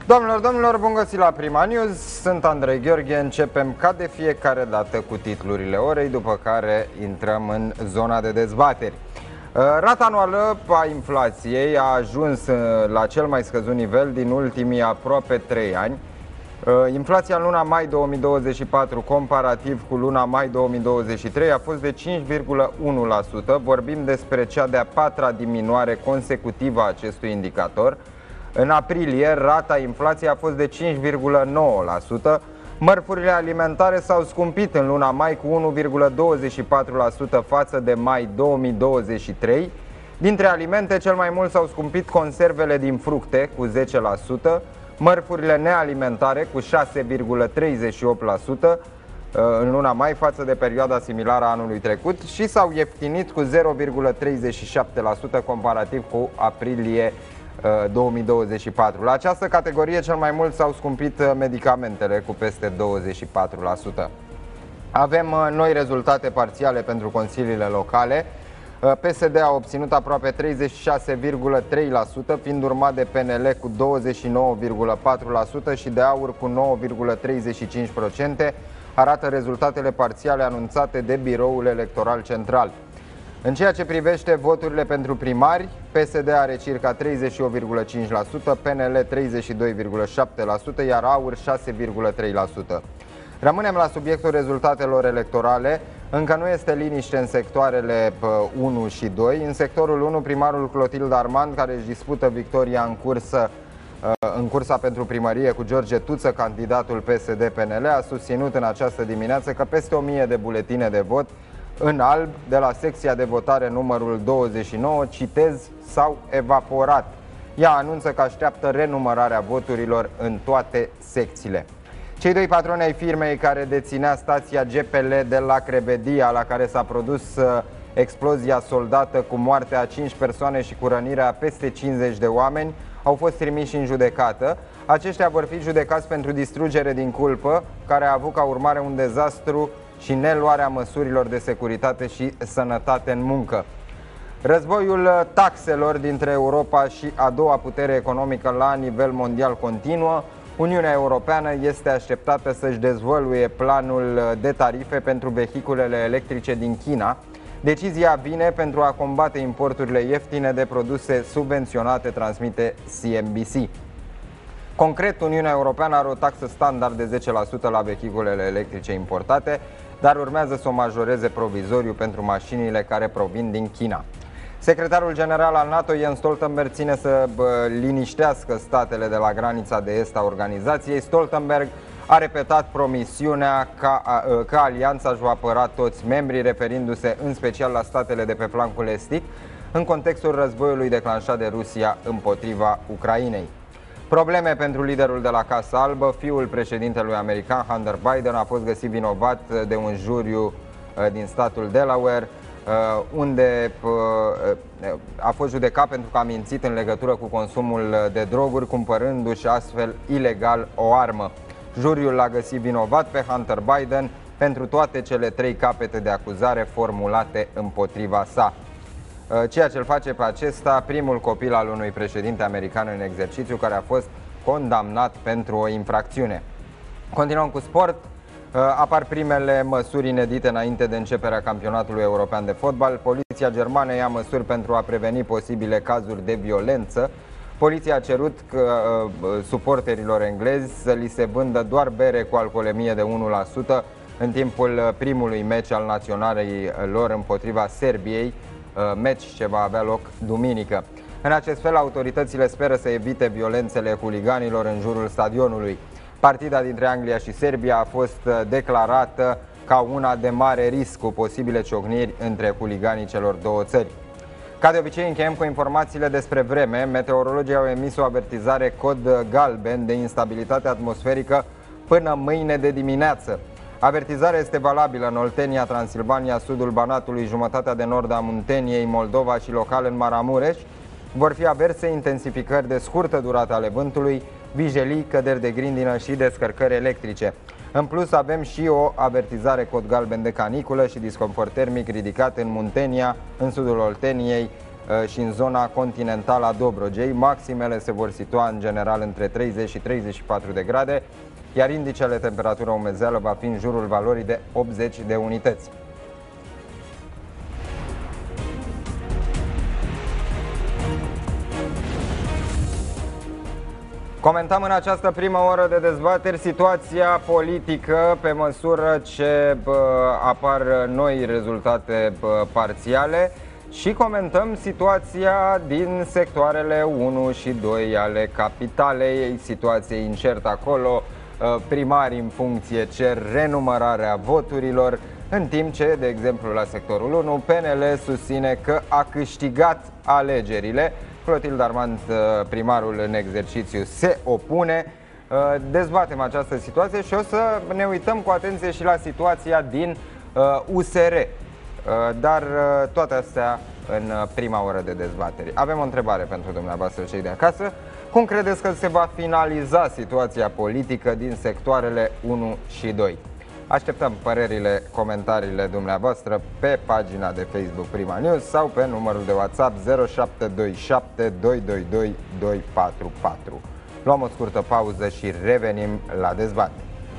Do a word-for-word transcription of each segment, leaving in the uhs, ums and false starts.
Doamnelor, domnilor, bun găsit la Prima News, sunt Andrei Gheorghe, începem ca de fiecare dată cu titlurile orei, după care intrăm în zona de dezbateri. Rata anuală a inflației a ajuns la cel mai scăzut nivel din ultimii aproape trei ani. Inflația în luna mai două mii douăzeci și patru, comparativ cu luna mai două mii douăzeci și trei, a fost de cinci virgulă unu la sută. Vorbim despre cea de-a patra diminuare consecutivă a acestui indicator. În aprilie, rata inflației a fost de cinci virgulă nouă la sută. Mărfurile alimentare s-au scumpit în luna mai cu unu virgulă douăzeci și patru la sută față de mai două mii douăzeci și trei. Dintre alimente, cel mai mult s-au scumpit conservele din fructe cu zece la sută, mărfurile nealimentare cu șase virgulă treizeci și opt la sută în luna mai față de perioada similară a anului trecut și s-au ieftinit cu zero virgulă treizeci și șapte la sută comparativ cu aprilie două mii douăzeci și patru. La această categorie cel mai mult s-au scumpit medicamentele cu peste douăzeci și patru la sută. Avem noi rezultate parțiale pentru consiliile locale. P S D a obținut aproape treizeci și șase virgulă trei la sută, fiind urmat de P N L cu douăzeci și nouă virgulă patru la sută și de AUR cu nouă virgulă treizeci și cinci la sută, arată rezultatele parțiale anunțate de Biroul Electoral Central. În ceea ce privește voturile pentru primari, P S D are circa treizeci și opt virgulă cinci la sută, P N L treizeci și doi virgulă șapte la sută, iar AUR șase virgulă trei la sută. Rămânem la subiectul rezultatelor electorale. Încă nu este liniște în sectoarele unu și doi. În sectorul unu, primarul Clotilde Armand, care își dispută victoria în cursă în cursa pentru primărie cu George Tuță, candidatul P S D P N L, a susținut în această dimineață că peste o mie de buletine de vot în alb de la secția de votare numărul douăzeci și nouă, citez, s-au evaporat. Ea anunță că așteaptă renumărarea voturilor în toate secțiile. Cei doi patroni ai firmei care deținea stația G P L de la Crebedia, la care s-a produs explozia soldată cu moartea a cinci persoane și cu rănirea a peste cincizeci de oameni, au fost trimiși în judecată. Aceștia vor fi judecați pentru distrugere din culpă, care a avut ca urmare un dezastru și neluarea măsurilor de securitate și sănătate în muncă. Războiul taxelor dintre Europa și a doua putere economică la nivel mondial continuă. Uniunea Europeană este așteptată să-și dezvăluie planul de tarife pentru vehiculele electrice din China. Decizia vine pentru a combate importurile ieftine de produse subvenționate, transmite C N B C. Concret, Uniunea Europeană are o taxă standard de zece la sută la vehiculele electrice importate, dar urmează să o majoreze provizoriu pentru mașinile care provin din China. Secretarul general al NATO, Jens Stoltenberg, ține să liniștească statele de la granița de est a organizației. Stoltenberg a repetat promisiunea că, că alianța își va apăra toți membrii, referindu-se în special la statele de pe flancul estic, în contextul războiului declanșat de Rusia împotriva Ucrainei. Probleme pentru liderul de la Casa Albă. Fiul președintelui american, Hunter Biden, a fost găsit vinovat de un juriu din statul Delaware, unde a fost judecat pentru că a mințit în legătură cu consumul de droguri, cumpărându-și astfel ilegal o armă. Juriul l-a găsit vinovat pe Hunter Biden pentru toate cele trei capete de acuzare formulate împotriva sa, ceea ce îl face pe acesta primul copil al unui președinte american în exercițiu care a fost condamnat pentru o infracțiune. Continuăm cu sport. Apar primele măsuri inedite înainte de începerea campionatului european de fotbal. Poliția germană ia măsuri pentru a preveni posibile cazuri de violență. Poliția a cerut că, uh, suporterilor englezi să li se vândă doar bere cu alcoolemie de unu la sută în timpul primului meci al naționalei lor împotriva Serbiei, uh, meci ce va avea loc duminică. În acest fel, autoritățile speră să evite violențele huliganilor în jurul stadionului. Partida dintre Anglia și Serbia a fost declarată ca una de mare risc, cu posibile ciocniri între huliganii celor două țări. Ca de obicei, încheiem cu informațiile despre vreme. Meteorologii au emis o avertizare cod galben de instabilitate atmosferică până mâine de dimineață. Avertizarea este valabilă în Oltenia, Transilvania, sudul Banatului, jumătatea de nord a Munteniei, Moldova și local în Maramureș. Vor fi averse intensificări de scurtă durată ale vântului, vijelii, căderi de grindină și descărcări electrice. În plus, avem și o avertizare cod galben de caniculă și disconfort termic ridicat în Muntenia, în sudul Olteniei, și în zona continentală a Dobrogei. Maximele se vor situa în general între treizeci și treizeci și patru de grade, iar indicele temperatură umezeală va fi în jurul valorii de optzeci de unități. Comentăm în această primă oră de dezbateri situația politică pe măsură ce bă, apar noi rezultate bă, parțiale și comentăm situația din sectoarele unu și doi ale capitalei, situație incertă acolo, primarii în funcție cer renumărarea voturilor, în timp ce, de exemplu, la sectorul unu, P N L susține că a câștigat alegerile. Clotilde Armand, primarul în exercițiu, se opune. Dezbatem această situație și o să ne uităm cu atenție și la situația din U S R. Dar toate astea în prima oră de dezbateri. Avem o întrebare pentru dumneavoastră, cei de acasă. Cum credeți că se va finaliza situația politică din sectoarele unu și doi? Așteptăm părerile, comentariile dumneavoastră pe pagina de Facebook Prima News sau pe numărul de WhatsApp zero șapte doi șapte doi doi doi doi patru patru. Luăm o scurtă pauză și revenim la dezbatere.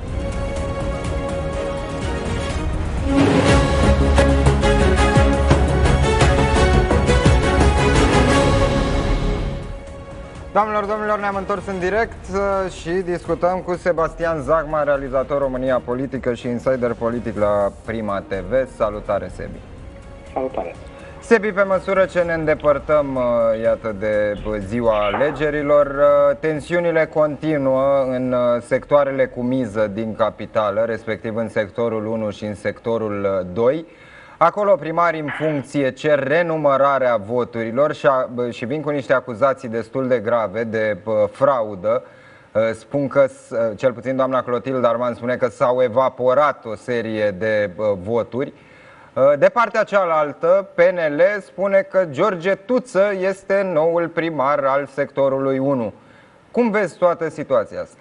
Doamnelor, domnilor, ne-am întors în direct și discutăm cu Sebastian Zacma, realizator România Politică și insider politic la Prima T V. Salutare, Sebi! Salutare! Sebi, pe măsură ce ne îndepărtăm, iată, de ziua alegerilor, tensiunile continuă în sectoarele cu miză din capitală, respectiv în sectorul unu și în sectorul doi. Acolo primarii în funcție cer renumărarea voturilor și, a, și vin cu niște acuzații destul de grave de pă, fraudă. Spun că, cel puțin doamna Clotilde Armand spune că s-au evaporat o serie de pă, voturi. De partea cealaltă, P N L spune că George Tuță este noul primar al sectorului unu. Cum vezi toată situația asta?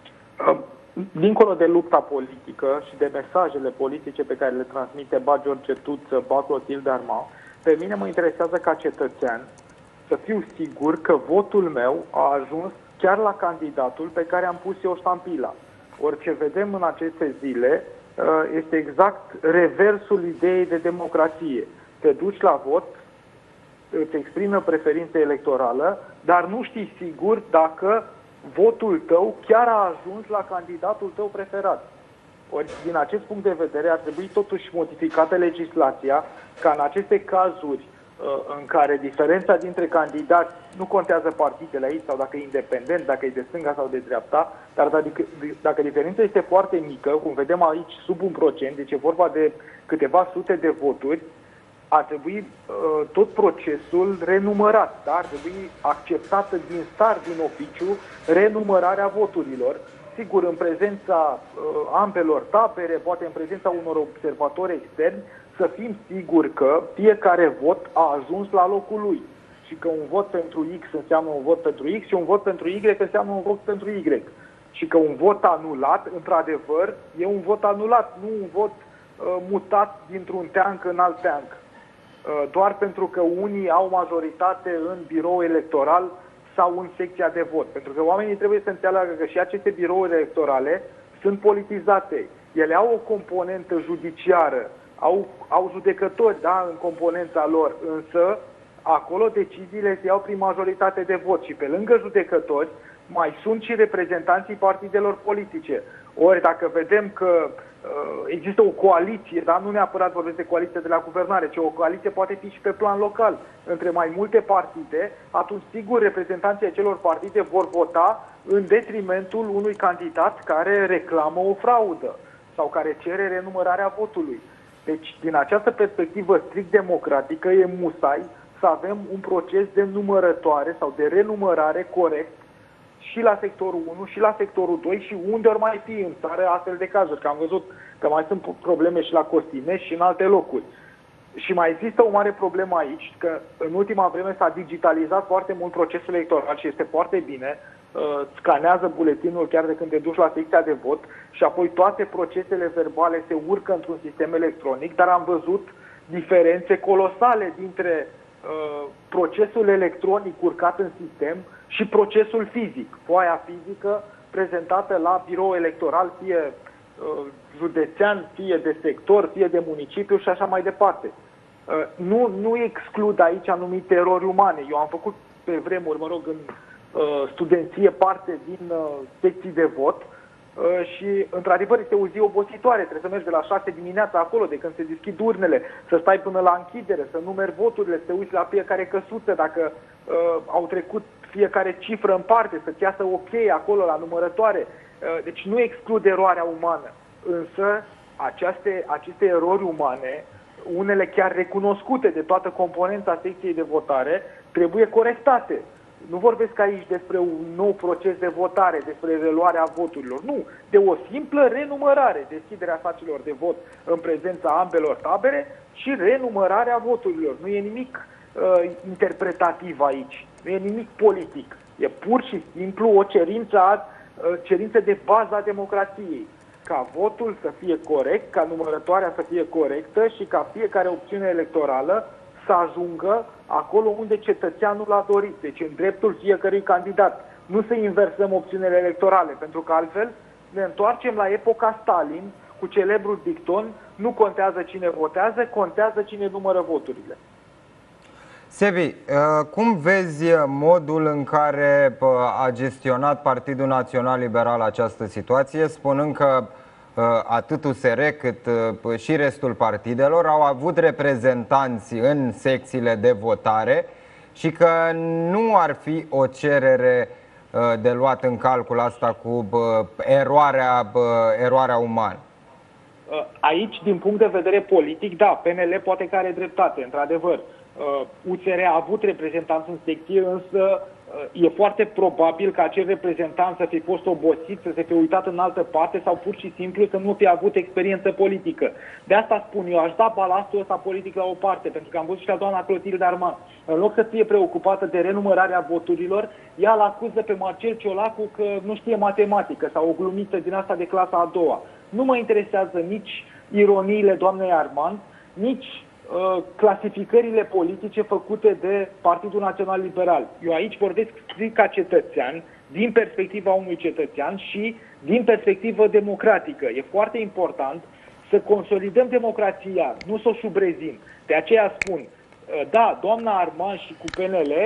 Dincolo de lupta politică și de mesajele politice pe care le transmite ba George Tuță, ba Clotilde Armand, pe mine mă interesează ca cetățean să fiu sigur că votul meu a ajuns chiar la candidatul pe care am pus eu ștampila. Orice vedem în aceste zile este exact reversul ideii de democrație. Te duci la vot, îți exprimi o preferință electorală, dar nu știi sigur dacă votul tău chiar a ajuns la candidatul tău preferat. Ori, din acest punct de vedere, ar trebui totuși modificată legislația ca în aceste cazuri în care diferența dintre candidați, nu contează partidele aici sau dacă e independent, dacă e de stânga sau de dreapta, dar dacă, dacă diferența este foarte mică, cum vedem aici sub un procent, deci e vorba de câteva sute de voturi, ar trebui uh, tot procesul renumărat, da? Ar trebui acceptată din start, din oficiu, renumărarea voturilor. Sigur, în prezența uh, ambelor tabere, poate în prezența unor observatori externi, să fim siguri că fiecare vot a ajuns la locul lui și că un vot pentru X înseamnă un vot pentru X și un vot pentru Y înseamnă un vot pentru Y. Și că un vot anulat, într-adevăr, e un vot anulat, nu un vot uh, mutat dintr-un teanc în alt teanc. Doar pentru că unii au majoritate în birou electoral sau în secția de vot. Pentru că oamenii trebuie să înțeleagă că și aceste birouri electorale sunt politizate. Ele au o componentă judiciară, au, au judecători, da, în componența lor, însă acolo deciziile se iau prin majoritate de vot și pe lângă judecători mai sunt și reprezentanții partidelor politice. Ori dacă vedem că există o coaliție, dar nu neapărat vorbesc de coaliție de la guvernare, ci o coaliție poate fi și pe plan local, între mai multe partide, atunci sigur reprezentanții acelor partide vor vota în detrimentul unui candidat care reclamă o fraudă sau care cere renumărarea votului. Deci, din această perspectivă strict democratică, e musai să avem un proces de numărătoare sau de renumărare corect și la sectorul unu și la sectorul doi și unde ori mai fi în țară astfel de cazuri. Că am văzut că mai sunt probleme și la Costinești și în alte locuri. Și mai există o mare problemă aici, că în ultima vreme s-a digitalizat foarte mult procesul electoral și este foarte bine. Scanează buletinul chiar de când te duci la secția de vot și apoi toate procesele verbale se urcă într-un sistem electronic, dar am văzut diferențe colosale dintre procesul electronic urcat în sistem și procesul fizic, foaia fizică prezentată la birou electoral, fie județean, fie de sector, fie de municipiu și așa mai departe. Nu, nu exclud aici anumite erori umane. Eu am făcut pe vremuri, mă rog, în studenție parte din secții de vot și, într-adevăr, este o zi obositoare. Trebuie să mergi de la șase dimineața acolo, de când se deschid urnele, să stai până la închidere, să numeri voturile, să te uiți la fiecare căsuță, dacă uh, au trecut fiecare cifră în parte, să-ți iasă ok acolo la numărătoare. Uh, deci nu exclude eroarea umană. Însă, aceste, aceste erori umane, unele chiar recunoscute de toată componența secției de votare, trebuie corectate. Nu vorbesc aici despre un nou proces de votare, despre reluarea voturilor. Nu, de o simplă renumărare, deschiderea sacilor de vot în prezența ambelor tabere și renumărarea voturilor. Nu e nimic uh, interpretativ aici, nu e nimic politic. E pur și simplu o cerință, a, uh, cerință de bază a democrației. Ca votul să fie corect, ca numărătoarea să fie corectă și ca fiecare opțiune electorală să ajungă acolo unde cetățeanul a dorit, deci în dreptul fiecărui candidat. Nu să inversăm opțiunile electorale, pentru că altfel ne întoarcem la epoca Stalin cu celebrul dicton: nu contează cine votează, contează cine numără voturile. Sebi, cum vezi modul în care a gestionat Partidul Național Liberal această situație, spunând că atât U S R cât și restul partidelor au avut reprezentanți în secțiile de votare și că nu ar fi o cerere de luat în calcul asta cu eroarea, eroarea umană? Aici, din punct de vedere politic, da, P N L poate că are dreptate, într-adevăr. U S R a avut reprezentanți în secție, însă e foarte probabil că acel reprezentant să fi fost obosit, să se fi uitat în altă parte sau pur și simplu să nu fi avut experiență politică. De asta spun eu, aș da balastul ăsta politic la o parte, pentru că am văzut și la doamna Clotilde Arman. În loc să fie preocupată de renumărarea voturilor, ea îl acuză pe Marcel Ciolacu că nu știe matematică sau o glumiță din asta de clasa a doua. Nu mă interesează nici ironiile doamnei Arman, nici clasificările politice făcute de Partidul Național Liberal. Eu aici vorbesc strict ca cetățean, din perspectiva unui cetățean și din perspectivă democratică. E foarte important să consolidăm democrația, nu să o subrezim. De aceea spun, da, doamna Arman și cu P N L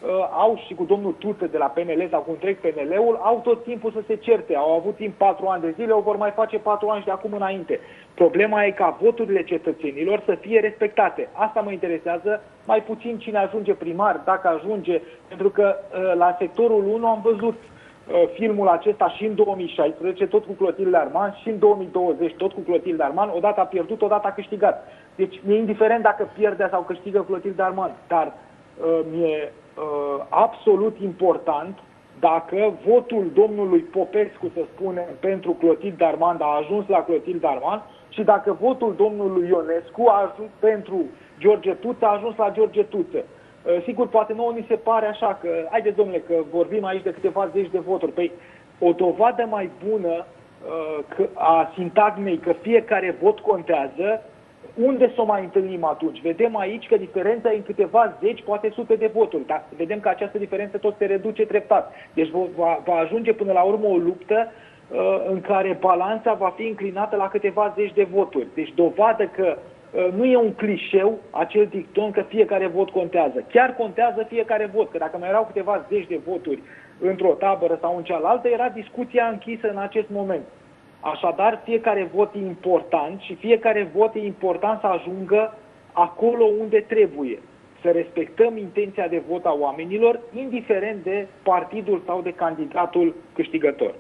au și cu domnul Tuță de la P N L sau cu întreg P N L-ul, au tot timpul să se certe. Au avut timp patru ani de zile, o vor mai face patru ani și de acum înainte. Problema e ca voturile cetățenilor să fie respectate. Asta mă interesează, mai puțin cine ajunge primar, dacă ajunge, pentru că la sectorul unu am văzut filmul acesta și în două mii șaisprezece, tot cu Clotilde Arman, și în două mii douăzeci, tot cu Clotilde Arman, odată a pierdut, odată a câștigat. Deci mi-e indiferent dacă pierde sau câștigă Clotilde Arman, dar uh, mi-e uh, absolut important dacă votul domnului Popescu, să spunem, pentru Clotilde Arman a ajuns la Clotilde Arman și dacă votul domnului Ionescu a ajuns pentru George Tuță, a ajuns la George Tuță. Sigur, poate nouă ni se pare așa că, haideți domnule, că vorbim aici de câteva zeci de voturi. Păi, o dovadă mai bună uh, a sintagmei că fiecare vot contează, unde să o mai întâlnim atunci? Vedem aici că diferența e în câteva zeci, poate sute de voturi, dar vedem că această diferență tot se reduce treptat. Deci va, va ajunge până la urmă o luptă uh, în care balanța va fi înclinată la câteva zeci de voturi. Deci dovadă că nu e un clișeu acel dicton că fiecare vot contează. Chiar contează fiecare vot, că dacă mai erau câteva zeci de voturi într-o tabără sau în cealaltă, era discuția închisă în acest moment. Așadar, fiecare vot e important și fiecare vot e important să ajungă acolo unde trebuie. Să respectăm intenția de vot a oamenilor, indiferent de partidul sau de candidatul câștigător.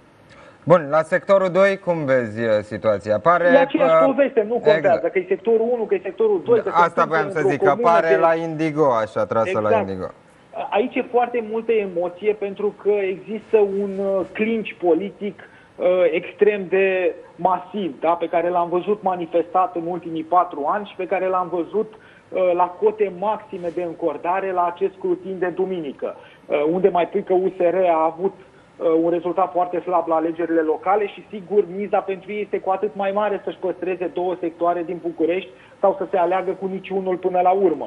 Bun, la sectorul doi, cum vezi situația? Pare, e aceeași poveste, nu contează, exact. Că e sectorul unu, că e sectorul doi. Că asta voiam să zic, că pare de... la Indigo, așa, trasă exact. La Indigo. Aici e foarte multă emoție, pentru că există un clinch politic uh, extrem de masiv, da? Pe care l-am văzut manifestat în ultimii patru ani și pe care l-am văzut uh, la cote maxime de încordare la acest scrutin de duminică, uh, unde mai pui că U S R a avut un rezultat foarte slab la alegerile locale și, sigur, miza pentru ei este cu atât mai mare să-și păstreze două sectoare din București sau să se aleagă cu niciunul până la urmă.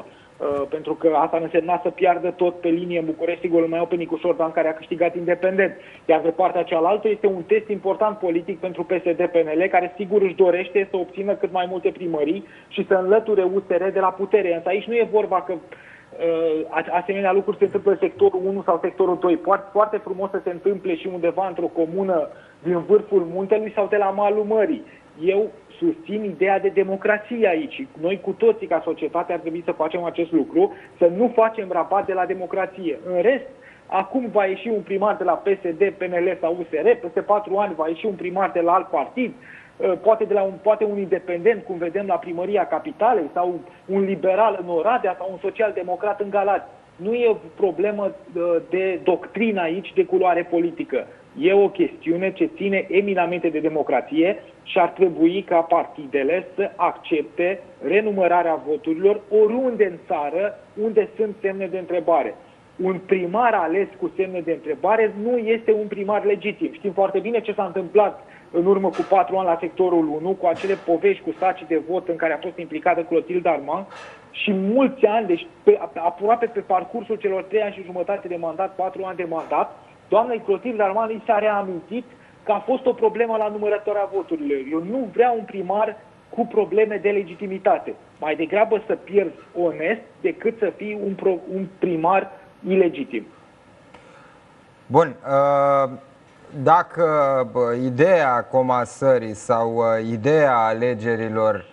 pentru că asta însemna să piardă tot pe linie în București, sigur, mai Open Nicușor Dan, care a câștigat independent. Iar pe partea cealaltă este un test important politic pentru P S D P N L, care sigur își dorește să obțină cât mai multe primării și să înlăture U S R de la putere. Însă aici nu e vorba că uh, asemenea lucruri se întâmplă în sectorul unu sau sectorul doi. Poate foarte frumos să se întâmple și undeva într-o comună din vârful muntelui sau de la malul mării. Eu susțin ideea de democrație aici. Noi cu toții ca societate ar trebui să facem acest lucru, să nu facem rabat de la democrație. În rest, acum va ieși un primar de la P S D, P N L sau U S R, peste patru ani va ieși un primar de la alt partid, poate, de la un, poate un independent, cum vedem la Primăria Capitalei, sau un liberal în Oradea, sau un social-democrat în Galați. Nu e problemă de doctrină aici, de culoare politică. E o chestiune ce ține eminamente de democrație și ar trebui ca partidele să accepte renumărarea voturilor oriunde în țară unde sunt semne de întrebare. Un primar ales cu semne de întrebare nu este un primar legitim. Știm foarte bine ce s-a întâmplat în urmă cu patru ani la sectorul unu, cu acele povești cu sacii de vot în care a fost implicată Clotilde Armand și mulți ani, deci pe, aproape pe parcursul celor trei ani și jumătate de mandat, patru ani de mandat, doamnei Clotilde Armand i s-a reamintit că a fost o problemă la numărătoarea voturilor. Eu nu vreau un primar cu probleme de legitimitate. Mai degrabă să pierzi onest decât să fii un, pro, un primar ilegitim. Bun. Dacă ideea comasării sau ideea alegerilor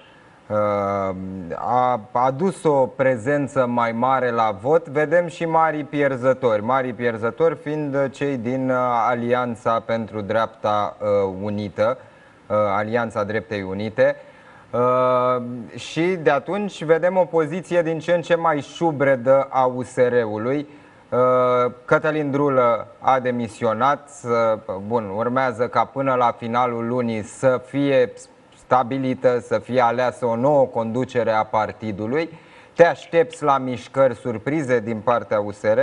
a adus o prezență mai mare la vot, vedem și mari pierzători. Mari pierzători fiind cei din Alianța pentru Dreapta Unită, Alianța Dreptei Unite. Și de atunci vedem o poziție din ce în ce mai șubredă a U S R-ului. Cătălin Drulă a demisionat, bun, urmează ca până la finalul lunii să fie stabilită, să fie aleasă o nouă conducere a partidului. Te aștepți la mișcări surprize din partea U S R?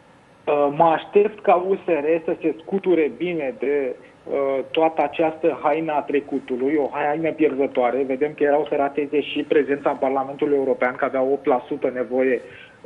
Mă aștept ca U S R să se scuture bine de toată această haină a trecutului, o haină pierzătoare. Vedem că erau să rateze și prezența în Parlamentul European, că avea opt la sută nevoie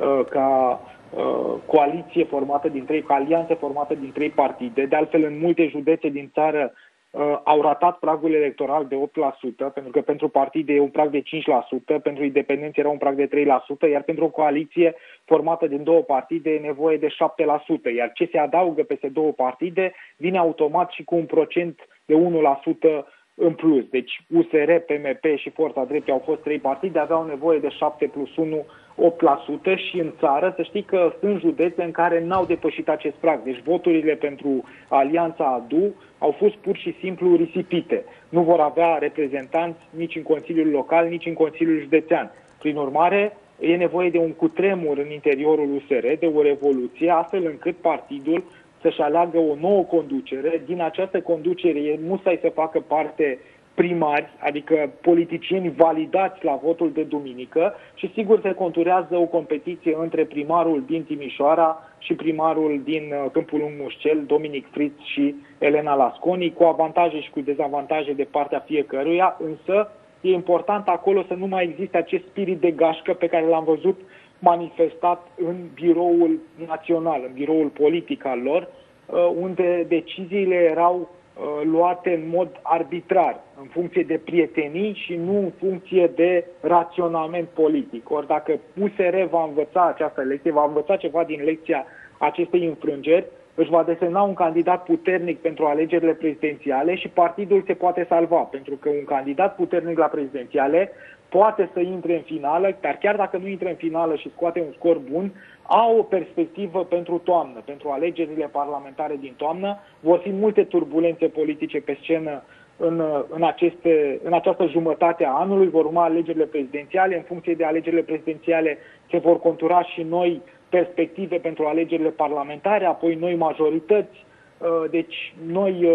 ca coaliție formată din trei, ca alianță formată din trei partide. De altfel, în multe județe din țară uh, au ratat pragul electoral de opt la sută, pentru că pentru partide e un prag de cinci la sută, pentru independenți era un prag de trei la sută, iar pentru o coaliție formată din două partide e nevoie de șapte la sută, iar ce se adaugă peste două partide vine automat și cu un procent de unu la sută în plus. Deci U S R, P M P și Forța Dreptei au fost trei partide, aveau nevoie de șapte plus unu, opt la sută și în țară să știi că sunt județe în care n-au depășit acest prag. Deci voturile pentru Alianța A D U au fost pur și simplu risipite. Nu vor avea reprezentanți nici în Consiliul Local, nici în Consiliul Județean. Prin urmare, e nevoie de un cutremur în interiorul U S R, de o revoluție, astfel încât partidul să-și aleagă o nouă conducere. Din această conducere e musai să facă parte primari, adică politicieni validați la votul de duminică și sigur se conturează o competiție între primarul din Timișoara și primarul din Câmpul Lung Mușcel, Dominic Fritz și Elena Lasconi, cu avantaje și cu dezavantaje de partea fiecăruia, însă e important acolo să nu mai existe acest spirit de gașcă pe care l-am văzut manifestat în biroul național, în biroul politic al lor, unde deciziile erau luate în mod arbitrar, în funcție de prietenii și nu în funcție de raționament politic. Ori dacă U S R va învăța această lecție, va învăța ceva din lecția acestei înfrângeri, își va desemna un candidat puternic pentru alegerile prezidențiale și partidul se poate salva, pentru că un candidat puternic la prezidențiale poate să intre în finală, dar chiar dacă nu intră în finală și scoate un scor bun, au o perspectivă pentru toamnă, pentru alegerile parlamentare din toamnă. Vor fi multe turbulențe politice pe scenă în, în, aceste, în această jumătate a anului, vor urma alegerile prezidențiale. În funcție de alegerile prezidențiale se vor contura și noi perspective pentru alegerile parlamentare, apoi noi majorități, deci noi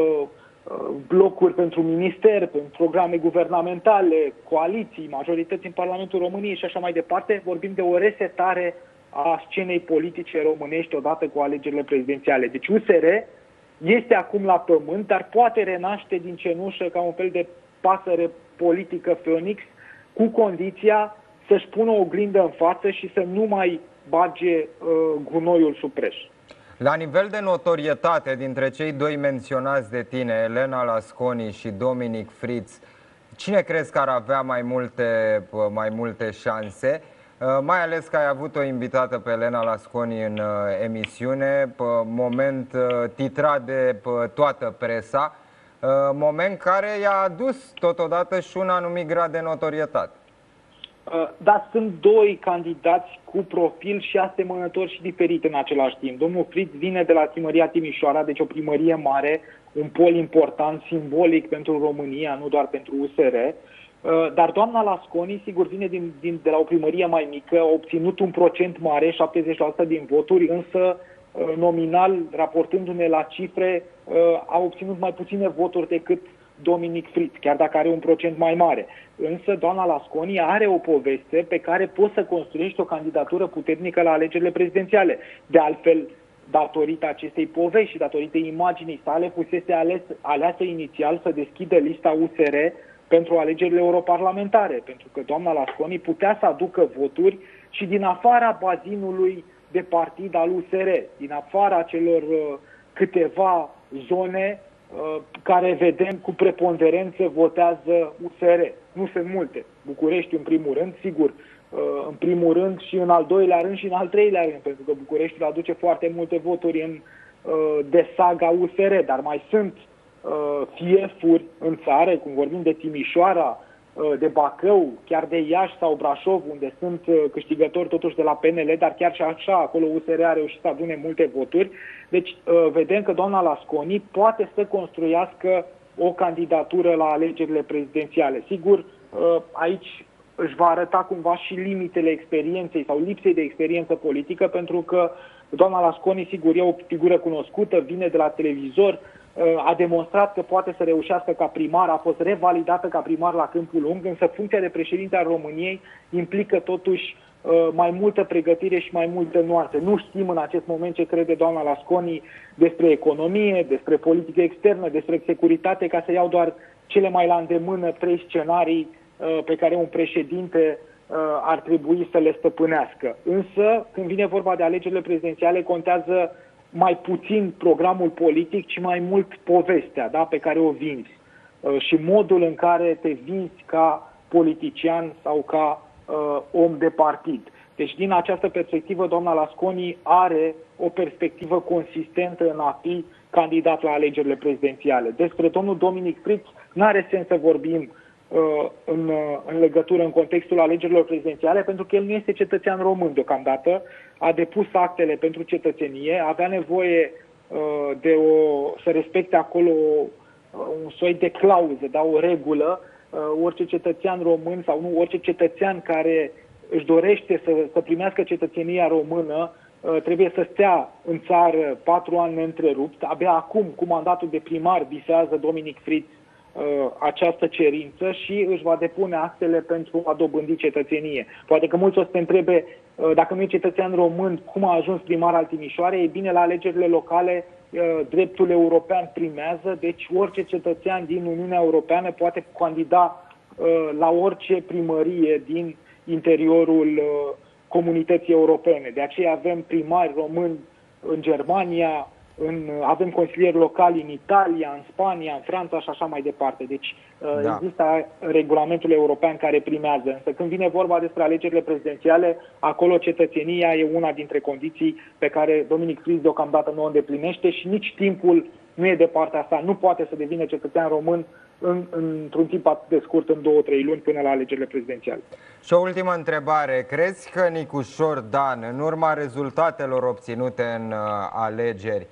blocuri pentru minister, pentru programe guvernamentale, coaliții, majorități în Parlamentul României și așa mai departe. Vorbim de o resetare a scenei politice românești odată cu alegerile prezidențiale. Deci U S R este acum la pământ, dar poate renaște din cenușă ca un fel de pasăre politică Phoenix, cu condiția să-și pună o oglindă în față și să nu mai bage uh, gunoiul sub preș. La nivel de notorietate, dintre cei doi menționați de tine, Elena Lasconi și Dominic Fritz, cine crezi că ar avea mai multe, mai multe șanse? Mai ales că ai avut o invitată pe Elena Lasconi în emisiune, moment titrat de toată presa, moment care i-a adus totodată și un anumit grad de notorietate. Dar sunt doi candidați cu profil și asemănători și diferit în același timp. Domnul Fritz vine de la Primăria Timișoara, deci o primărie mare, un pol important, simbolic pentru România, nu doar pentru U S R. Dar doamna Lasconi, sigur, vine din, din, de la o primărie mai mică, a obținut un procent mare, șaptezeci la sută din voturi, însă nominal, raportându-ne la cifre, a obținut mai puține voturi decât Dominic Fritz, chiar dacă are un procent mai mare. Însă doamna Lasconi are o poveste pe care poți să construiești o candidatură puternică la alegerile prezidențiale. De altfel, datorită acestei povești și datorită imaginii sale, fusese ales, aleasă inițial să deschidă lista U S R pentru alegerile europarlamentare, pentru că doamna Lasconi putea să aducă voturi și din afara bazinului de partid al U S R, din afara celor uh, câteva zone uh, care vedem cu preponderență votează U S R. Nu sunt multe. București în primul rând, sigur, uh, în primul rând și în al doilea rând și în al treilea rând, pentru că Bucureștiul aduce foarte multe voturi în, uh, de saga U S R, dar mai sunt fiefuri în țară, cum vorbim de Timișoara, de Bacău, chiar de Iași sau Brașov, unde sunt câștigători totuși de la P N L, dar chiar și așa, acolo U S R a reușit să adune multe voturi. Deci vedem că doamna Lasconi poate să construiască o candidatură la alegerile prezidențiale. Sigur, aici își va arăta cumva și limitele experienței sau lipsei de experiență politică, pentru că doamna Lasconi, sigur, e o figură cunoscută, vine de la televizor, a demonstrat că poate să reușească ca primar, a fost revalidată ca primar la Câmpul Lung, însă funcția de președinte al României implică totuși mai multă pregătire și mai multe nuanțe. Nu știm în acest moment ce crede doamna Lasconi despre economie, despre politică externă, despre securitate, ca să iau doar cele mai la îndemână trei scenarii pe care un președinte ar trebui să le stăpânească. Însă, când vine vorba de alegerile prezidențiale, contează mai puțin programul politic, ci mai mult povestea, da, pe care o vinzi și modul în care te vinzi ca politician sau ca uh, om de partid. Deci, din această perspectivă, doamna Lasconi are o perspectivă consistentă în a fi candidat la alegerile prezidențiale. Despre domnul Dominic Fritz n-are sens să vorbim uh, în, uh, în legătură, în contextul alegerilor prezidențiale, pentru că el nu este cetățean român deocamdată, a depus actele pentru cetățenie, avea nevoie uh, de o, să respecte acolo uh, un soi de clauză, da, o regulă. Uh, orice cetățean român sau nu, orice cetățean care își dorește să, să primească cetățenia română uh, trebuie să stea în țară patru ani neîntrerupt. Abia acum, cu mandatul de primar, visează Dominic Fritz această cerință și își va depune actele pentru a dobândi cetățenie. Poate că mulți o să te întrebe, dacă nu e cetățean român, cum a ajuns primar al Timișoarei? E bine, la alegerile locale dreptul european primează, deci orice cetățean din Uniunea Europeană poate candida la orice primărie din interiorul comunității europene. De aceea avem primari români în Germania, În, avem consilieri locali în Italia, în Spania, în Franța și așa mai departe. Deci da. Există regulamentul european care primează. Însă când vine vorba despre alegerile prezidențiale, acolo cetățenia e una dintre condiții pe care Dominic Fritz deocamdată nu o îndeplinește și nici timpul nu e de partea sa. Nu poate să devină cetățean român în, într-un timp atât de scurt, în două, trei luni, până la alegerile prezidențiale. Și o ultimă întrebare. Crezi că Nicușor Dan, în urma rezultatelor obținute în uh, alegeri,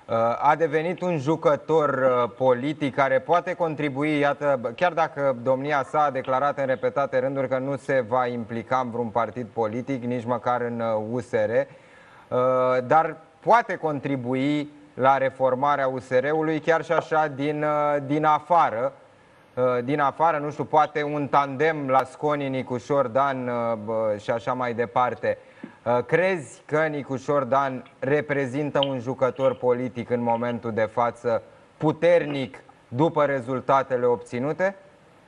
a devenit un jucător politic care poate contribui, iată, chiar dacă domnia sa a declarat în repetate rânduri că nu se va implica în vreun partid politic, nici măcar în U S R, dar poate contribui la reformarea U S R-ului chiar și așa din, din afară, din afară, nu știu, poate un tandem Lasconi-Nicușor Dan și așa mai departe. Crezi că Nicușor Dan reprezintă un jucător politic în momentul de față puternic după rezultatele obținute?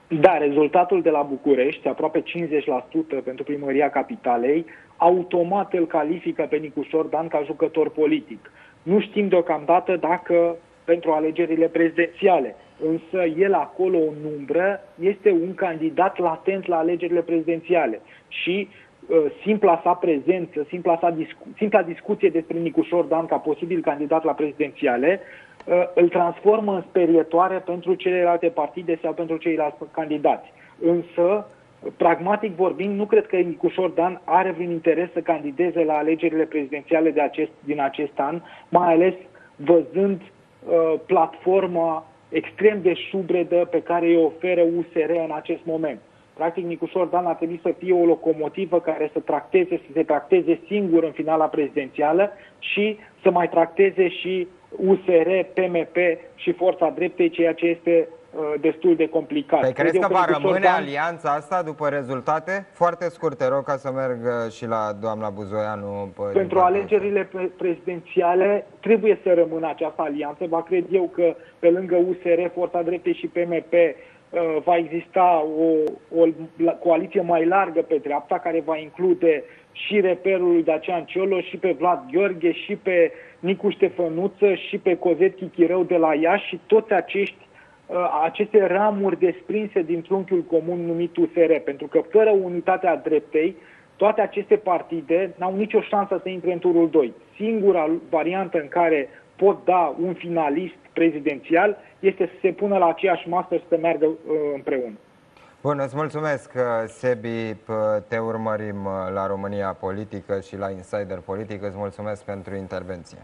Da, rezultatul de la București, aproape cincizeci la sută pentru primăria capitalei, automat îl califică pe Nicușor Dan ca jucător politic. Nu știm deocamdată dacă pentru alegerile prezidențiale, însă el acolo în umbră este un candidat latent la alegerile prezidențiale și uh, simpla sa prezență, simpla, sa discu- simpla discuție despre Nicușor Dan ca posibil candidat la prezidențiale uh, îl transformă în sperietoare pentru celelalte partide sau pentru ceilalți candidați. Însă, pragmatic vorbind, nu cred că Nicușor Dan are vreun interes să candideze la alegerile prezidențiale de acest, din acest an, mai ales văzând uh, platforma extrem de șubredă pe care îi oferă U S R în acest moment. Practic, Nicușor Dan ar trebui să fie o locomotivă care să tracteze, să se tracteze singur în finala prezidențială și să mai tracteze și U S R, P M P și Forța Dreptei, ceea ce este uh, destul de complicat. Păi crezi că va rămâne Dan... alianța asta după rezultate? Foarte scurt, te rog, ca să merg și la doamna Buzoianu. Pentru alegerile prezidențiale trebuie să rămână această alianță. Va cred eu că pe lângă U S R, Forța Dreptei și P M P uh, va exista o, o coaliție mai largă pe dreapta, care va include și reperul lui Dacian Cioloș, și pe Vlad Gheorghe, și pe Nicu Ștefănuță, și pe Cozet Chichirău de la Iași, și toți acești, uh, aceste ramuri desprinse din trunchiul comun numit U S R. Pentru că fără unitatea dreptei, toate aceste partide n-au nicio șansă să intre în turul doi. Singura variantă în care pot da un finalist prezidențial este să se pună la aceeași masă și să meargă uh, împreună. Bun, îți mulțumesc, Sebi, te urmărim la România Politică și la Insider Politic. Îți mulțumesc pentru intervenție.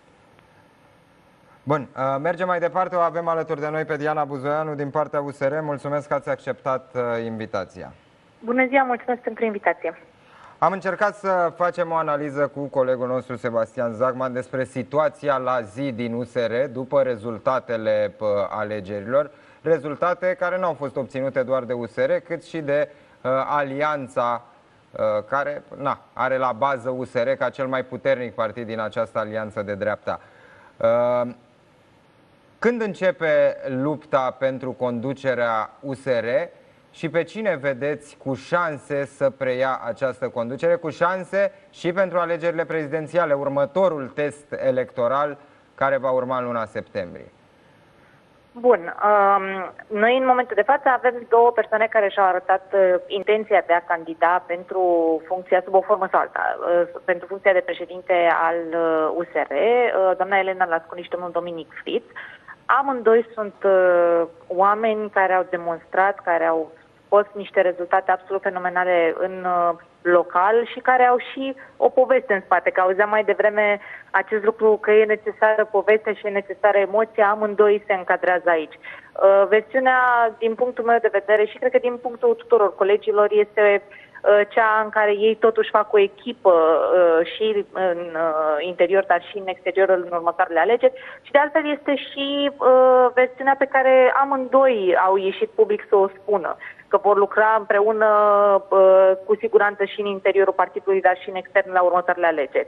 Bun, mergem mai departe. O avem alături de noi pe Diana Buzoianu din partea U S R. Mulțumesc că ați acceptat invitația. Bună ziua, mulțumesc pentru invitație. Am încercat să facem o analiză cu colegul nostru Sebastian Zagman despre situația la zi din U S R după rezultatele alegerilor. Rezultate care nu au fost obținute doar de U S R, cât și de uh, alianța uh, care na, are la bază U S R ca cel mai puternic partid din această alianță de dreapta. Uh, când începe lupta pentru conducerea U S R și pe cine vedeți cu șanse să preia această conducere, cu șanse și pentru alegerile prezidențiale, următorul test electoral care va urma în luna septembrie? Bun. Noi în momentul de față avem două persoane care și-au arătat intenția de a candida pentru funcția, sub o formă sau alta, pentru funcția de președinte al U S R, doamna Elena Lasconi și domnul Dominic Fritz. Amândoi sunt oameni care au demonstrat, care au fost niște rezultate absolut fenomenale în local și care au și o poveste în spate, că auzeam mai devreme acest lucru, că e necesară poveste și e necesară emoție, amândoi se încadrează aici. Uh, versiunea, din punctul meu de vedere și cred că din punctul tuturor colegilor, este uh, cea în care ei totuși fac o echipă uh, și în uh, interior, dar și în exterior în următoarele alegeri și de altfel este și uh, versiunea pe care amândoi au ieșit public să o spună, că vor lucra împreună uh, cu siguranță și în interiorul partidului, dar și în extern la următoarele alegeri.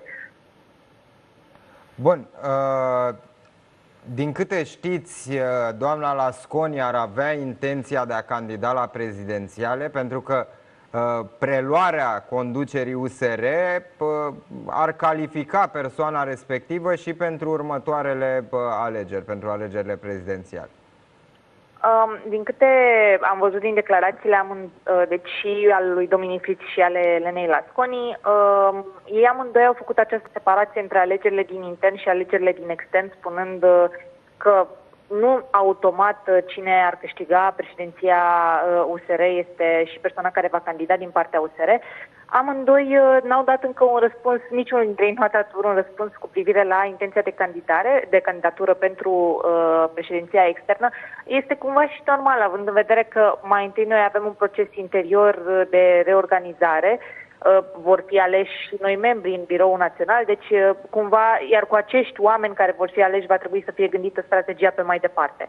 Bun. Uh, din câte știți, doamna Lasconi ar avea intenția de a candida la prezidențiale, pentru că uh, preluarea conducerii U S R uh, ar califica persoana respectivă și pentru următoarele uh, alegeri, pentru alegerile prezidențiale. Din câte am văzut din declarațiile am, deci și al lui Dominic Fritz și ale Elenei Lasconi, ei amândoi au făcut această separație între alegerile din intern și alegerile din extern, spunând că nu automat cine ar câștiga președinția U S R este și persoana care va candida din partea U S R. Amândoi n-au dat încă un răspuns, niciunul dintre ei nu a dat un răspuns cu privire la intenția de candidare, de candidatură pentru uh, președinția externă. Este cumva și normal, având în vedere că mai întâi noi avem un proces interior de reorganizare, uh, vor fi aleși și noi membri în Biroul Național, deci uh, cumva, iar cu acești oameni care vor fi aleși va trebui să fie gândită strategia pe mai departe.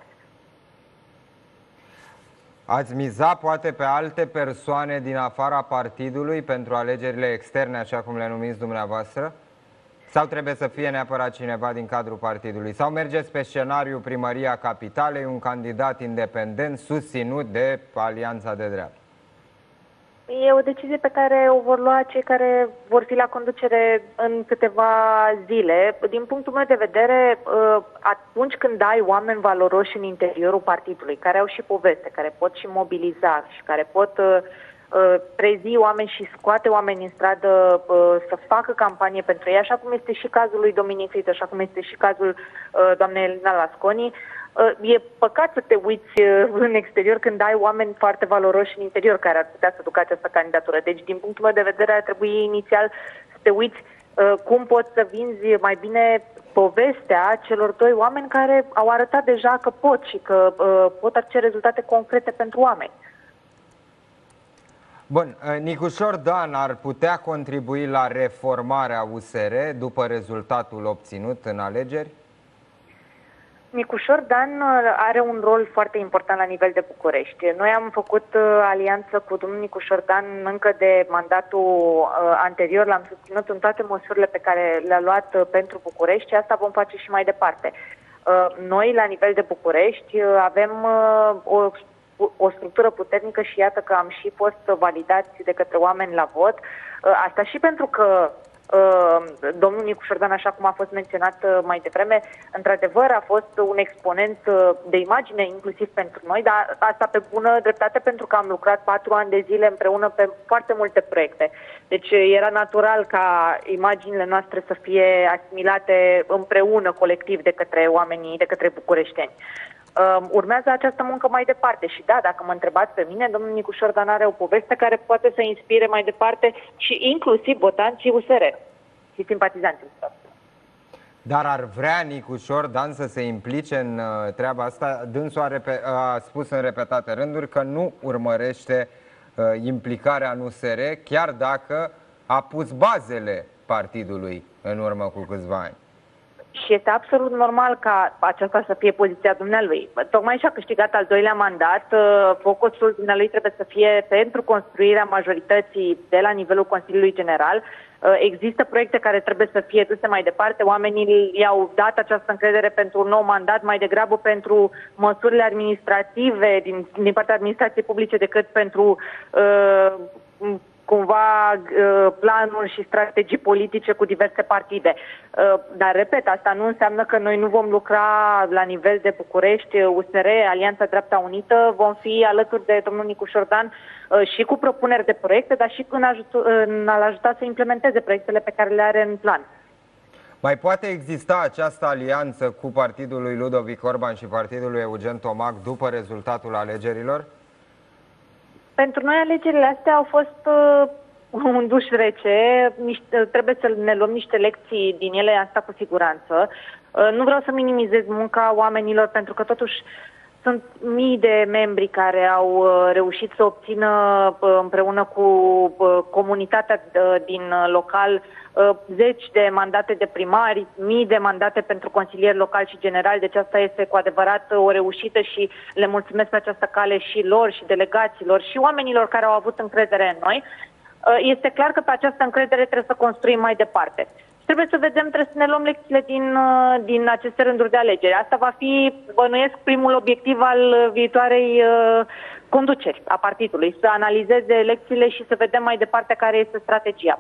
Ați miza poate pe alte persoane din afara partidului pentru alegerile externe, așa cum le numiți dumneavoastră? Sau trebuie să fie neapărat cineva din cadrul partidului? Sau mergeți pe scenariul Primăria Capitalei, un candidat independent susținut de Alianța de Dreapta? E o decizie pe care o vor lua cei care vor fi la conducere în câteva zile. Din punctul meu de vedere, atunci când ai oameni valoroși în interiorul partidului, care au și poveste, care pot și mobiliza și care pot trezi oameni și scoate oameni în stradă să facă campanie pentru ei, așa cum este și cazul lui Dominic Rit, așa cum este și cazul doamnei Elena Lasconi. E păcat să te uiți în exterior când ai oameni foarte valoroși în interior care ar putea să ducă această candidatură. Deci, din punctul meu de vedere, ar trebui inițial să te uiți cum poți să vinzi mai bine povestea celor doi oameni care au arătat deja că pot și că pot aduce rezultate concrete pentru oameni. Bun, Nicușor Dan ar putea contribui la reformarea U S R după rezultatul obținut în alegeri? Nicușor Dan are un rol foarte important la nivel de București. Noi am făcut alianță cu domnul Nicușor Dan încă de mandatul anterior, l-am susținut în toate măsurile pe care le-a luat pentru București și asta vom face și mai departe. Noi, la nivel de București, avem o o structură puternică și iată că am și fost validați de către oameni la vot. Asta și pentru că domnul Nicușor Dan, așa cum a fost menționat mai devreme, într-adevăr a fost un exponent de imagine inclusiv pentru noi, dar asta pe bună dreptate pentru că am lucrat patru ani de zile împreună pe foarte multe proiecte. Deci era natural ca imaginile noastre să fie asimilate împreună, colectiv, de către oamenii, de către bucureșteni. Uh, urmează această muncă mai departe și da, dacă mă întrebați pe mine, domnul Nicușor Dan are o poveste care poate să inspire mai departe și inclusiv votanții U S R și simpatizanții U S R. Dar ar vrea Nicușor Dan să se implice în uh, treaba asta? Dânsul a, a spus în repetate rânduri că nu urmărește uh, implicarea în U S R, chiar dacă a pus bazele partidului în urmă cu câțiva ani. Și este absolut normal ca aceasta să fie poziția dumnealui. Tocmai și-a câștigat al doilea mandat, focusul dumnealui trebuie să fie pentru construirea majorității de la nivelul Consiliului General. Există proiecte care trebuie să fie duse mai departe. Oamenii i-au dat această încredere pentru un nou mandat, mai degrabă pentru măsurile administrative din, din partea administrației publice decât pentru uh, cumva planuri și strategii politice cu diverse partide. Dar, repet, asta nu înseamnă că noi nu vom lucra la nivel de București, U S R, Alianța Dreapta Unită, vom fi alături de domnul Nicușor Dan și cu propuneri de proiecte, dar și în, în a-l ajuta să implementeze proiectele pe care le are în plan. Mai poate exista această alianță cu partidul lui Ludovic Orban și partidul lui Eugen Tomac după rezultatul alegerilor? Pentru noi alegerile astea au fost uh, un duș rece, niște, trebuie să ne luăm niște lecții din ele, asta cu siguranță. Uh, nu vreau să minimizez munca oamenilor, pentru că totuși sunt mii de membri care au uh, reușit să obțină uh, împreună cu uh, comunitatea uh, din uh, local uh, zeci de mandate de primari, mii de mandate pentru consilieri locali și generali, deci asta este cu adevărat o reușită și le mulțumesc pe această cale și lor și delegaților și oamenilor care au avut încredere în noi. Uh, este clar că pe această încredere trebuie să construim mai departe. Trebuie să vedem, trebuie să ne luăm lecțiile din, din aceste rânduri de alegeri. Asta va fi, bănuiesc, primul obiectiv al viitoarei uh, conduceri a partidului, să analizeze lecțiile și să vedem mai departe care este strategia.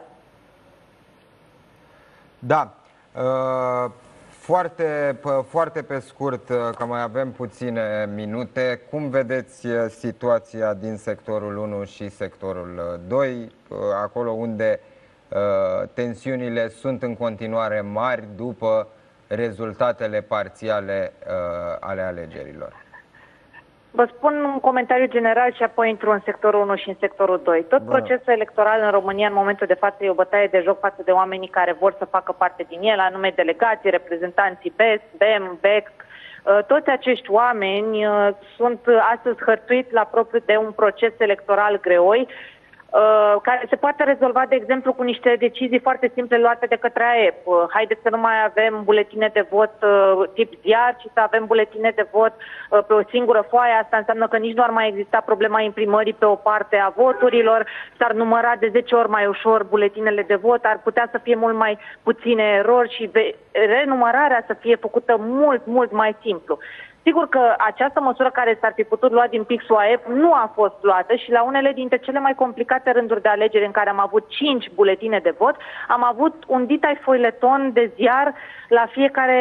Da. Uh, foarte, foarte pe scurt, că mai avem puține minute, cum vedeți situația din sectorul unu și sectorul doi, acolo unde tensiunile sunt în continuare mari după rezultatele parțiale uh, ale alegerilor? Vă spun un comentariu general și apoi intru în sectorul unu și în sectorul doi. Tot Bă. procesul electoral în România în momentul de față e o bătaie de joc față de oamenii care vor să facă parte din el, anume delegații, reprezentanții B E S, B E M, B E C. Toți acești oameni sunt astăzi hărțuiți la propriu de un proces electoral greoi. care se poate rezolva, de exemplu, cu niște decizii foarte simple luate de către A E P. Haideți să nu mai avem buletine de vot tip ziar, ci să avem buletine de vot pe o singură foaie. Asta înseamnă că nici nu ar mai exista problema imprimării pe o parte a voturilor, s-ar număra de zece ori mai ușor buletinele de vot, ar putea să fie mult mai puține erori și renumărarea să fie făcută mult, mult mai simplu. Sigur că această măsură care s-ar fi putut lua din pixul A E P nu a fost luată și la unele dintre cele mai complicate rânduri de alegeri în care am avut cinci buletine de vot, am avut un ditai foileton de ziar la fiecare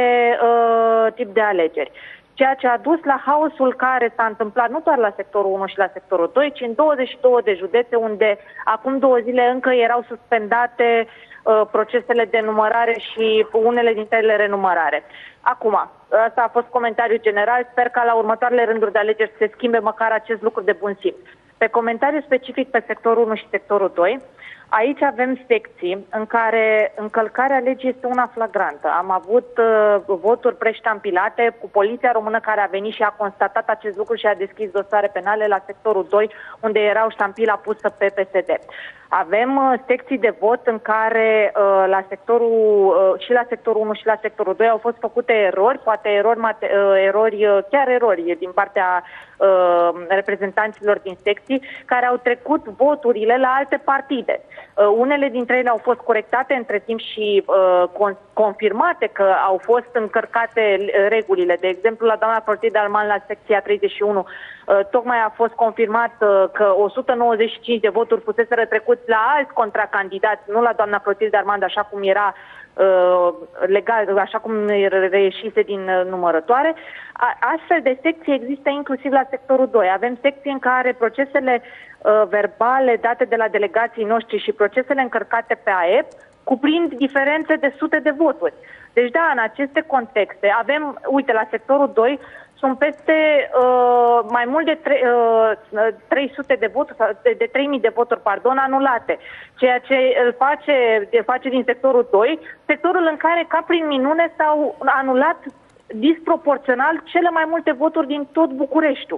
uh, tip de alegeri. Ceea ce a dus la haosul care s-a întâmplat nu doar la sectorul unu și la sectorul doi, ci în douăzeci și două de județe unde acum două zile încă erau suspendate uh, procesele de numărare și unele dintre ele renumărare. Acum, asta a fost comentariul general, sper ca la următoarele rânduri de alegeri să se schimbe măcar acest lucru de bun simț. Pe comentariu specific pe sectorul unu și sectorul doi, aici avem secții în care încălcarea legii este una flagrantă. Am avut uh, voturi preștampilate cu poliția română care a venit și a constatat acest lucru și a deschis dosare penale la sectorul doi, unde erau ștampila pusă pe P S D. Avem uh, secții de vot în care uh, la sectorul, uh, și la sectorul unu și la sectorul doi au fost făcute erori, poate erori, mate, uh, erori uh, chiar erori din partea uh, reprezentanților din secții, care au trecut voturile la alte partide. Uh, unele dintre ele au fost corectate între timp și uh, con confirmate că au fost încărcate regulile. De exemplu, la doamna Clotilde Arman la secția treizeci și unu, uh, tocmai a fost confirmat uh, că o sută nouăzeci și cinci de voturi fusese trecuți la alți contracandidați, nu la doamna Clotilde Arman, așa cum era uh, legal, așa cum reieșise din uh, numărătoare. A, astfel de secții există inclusiv la sectorul doi. Avem secții în care procesele uh, verbale date de la delegații noștri și procesele încărcate pe A E P cuprind diferențe de sute de voturi. Deci da, în aceste contexte avem, uite, la sectorul doi sunt peste uh, mai mult de tre uh, trei sute de voturi, de, de trei mii de voturi, pardon, anulate. Ceea ce îl face, face din sectorul doi, sectorul în care, ca prin minune, s-au anulat disproporțional cele mai multe voturi din tot Bucureștiul.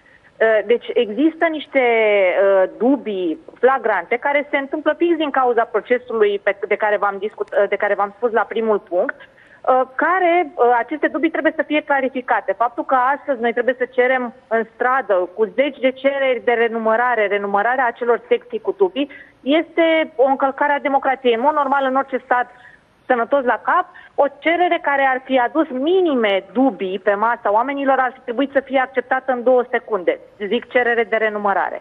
Deci există niște uh, dubii flagrante care se întâmplă fix din cauza procesului pe, de care v-am discut, de care v-am spus la primul punct, uh, care uh, aceste dubii trebuie să fie clarificate. Faptul că astăzi noi trebuie să cerem în stradă cu zeci de cereri de renumărare, renumărarea acelor secții cu dubii, este o încălcare a democrației. În mod normal, în orice stat sănătos la cap, o cerere care ar fi adus minime dubii pe masa oamenilor ar fi trebuit să fie acceptată în două secunde. Zic cerere de renumărare.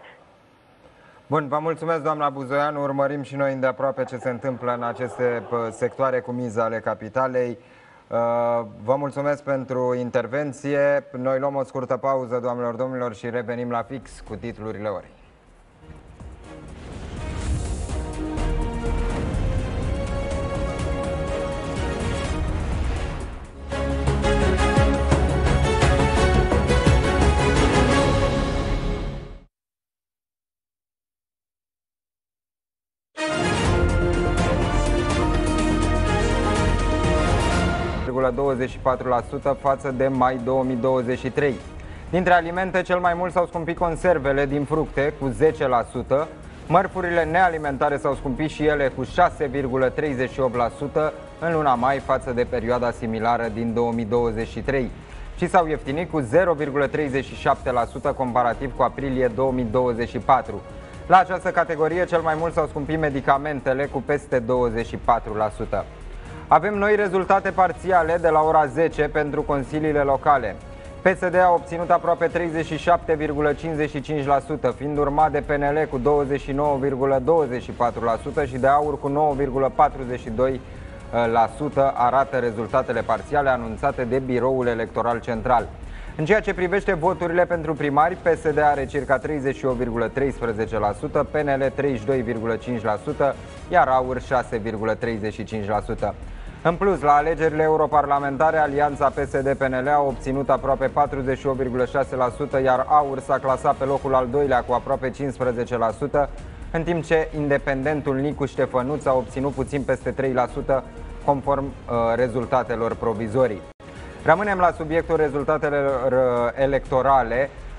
Bun, vă mulțumesc, doamna Buzoianu. Urmărim și noi îndeaproape ce se întâmplă în aceste sectoare cu miza ale capitalei. Vă mulțumesc pentru intervenție. Noi luăm o scurtă pauză, doamnelor, domnilor, și revenim la fix cu titlurile orei. douăzeci și patru la sută față de mai două mii douăzeci și trei. Dintre alimente, cel mai mult s-au scumpit conservele din fructe cu zece la sută, mărfurile nealimentare s-au scumpit și ele cu șase virgulă treizeci și opt la sută în luna mai față de perioada similară din două mii douăzeci și trei și s-au ieftinit cu zero virgulă treizeci și șapte la sută comparativ cu aprilie două mii douăzeci și patru. La această categorie, cel mai mult s-au scumpit medicamentele cu peste douăzeci și patru la sută. Avem noi rezultate parțiale de la ora zece pentru consiliile locale. P S D a obținut aproape treizeci și șapte virgulă cincizeci și cinci la sută, fiind urmat de P N L cu douăzeci și nouă virgulă douăzeci și patru la sută și de AUR cu nouă virgulă patruzeci și doi la sută, arată rezultatele parțiale anunțate de Biroul Electoral Central. În ceea ce privește voturile pentru primari, P S D are circa treizeci și opt virgulă treisprezece la sută, P N L treizeci și doi virgulă cinci la sută, iar AUR șase virgulă treizeci și cinci la sută. În plus, la alegerile europarlamentare, alianța P S D P N L a obținut aproape patruzeci și opt virgulă șase la sută, iar AUR s-a clasat pe locul al doilea cu aproape cincisprezece la sută, în timp ce independentul Nicu Ștefănuț a obținut puțin peste trei la sută, conform uh, rezultatelor provizorii. Rămânem la subiectul rezultatelor electorale.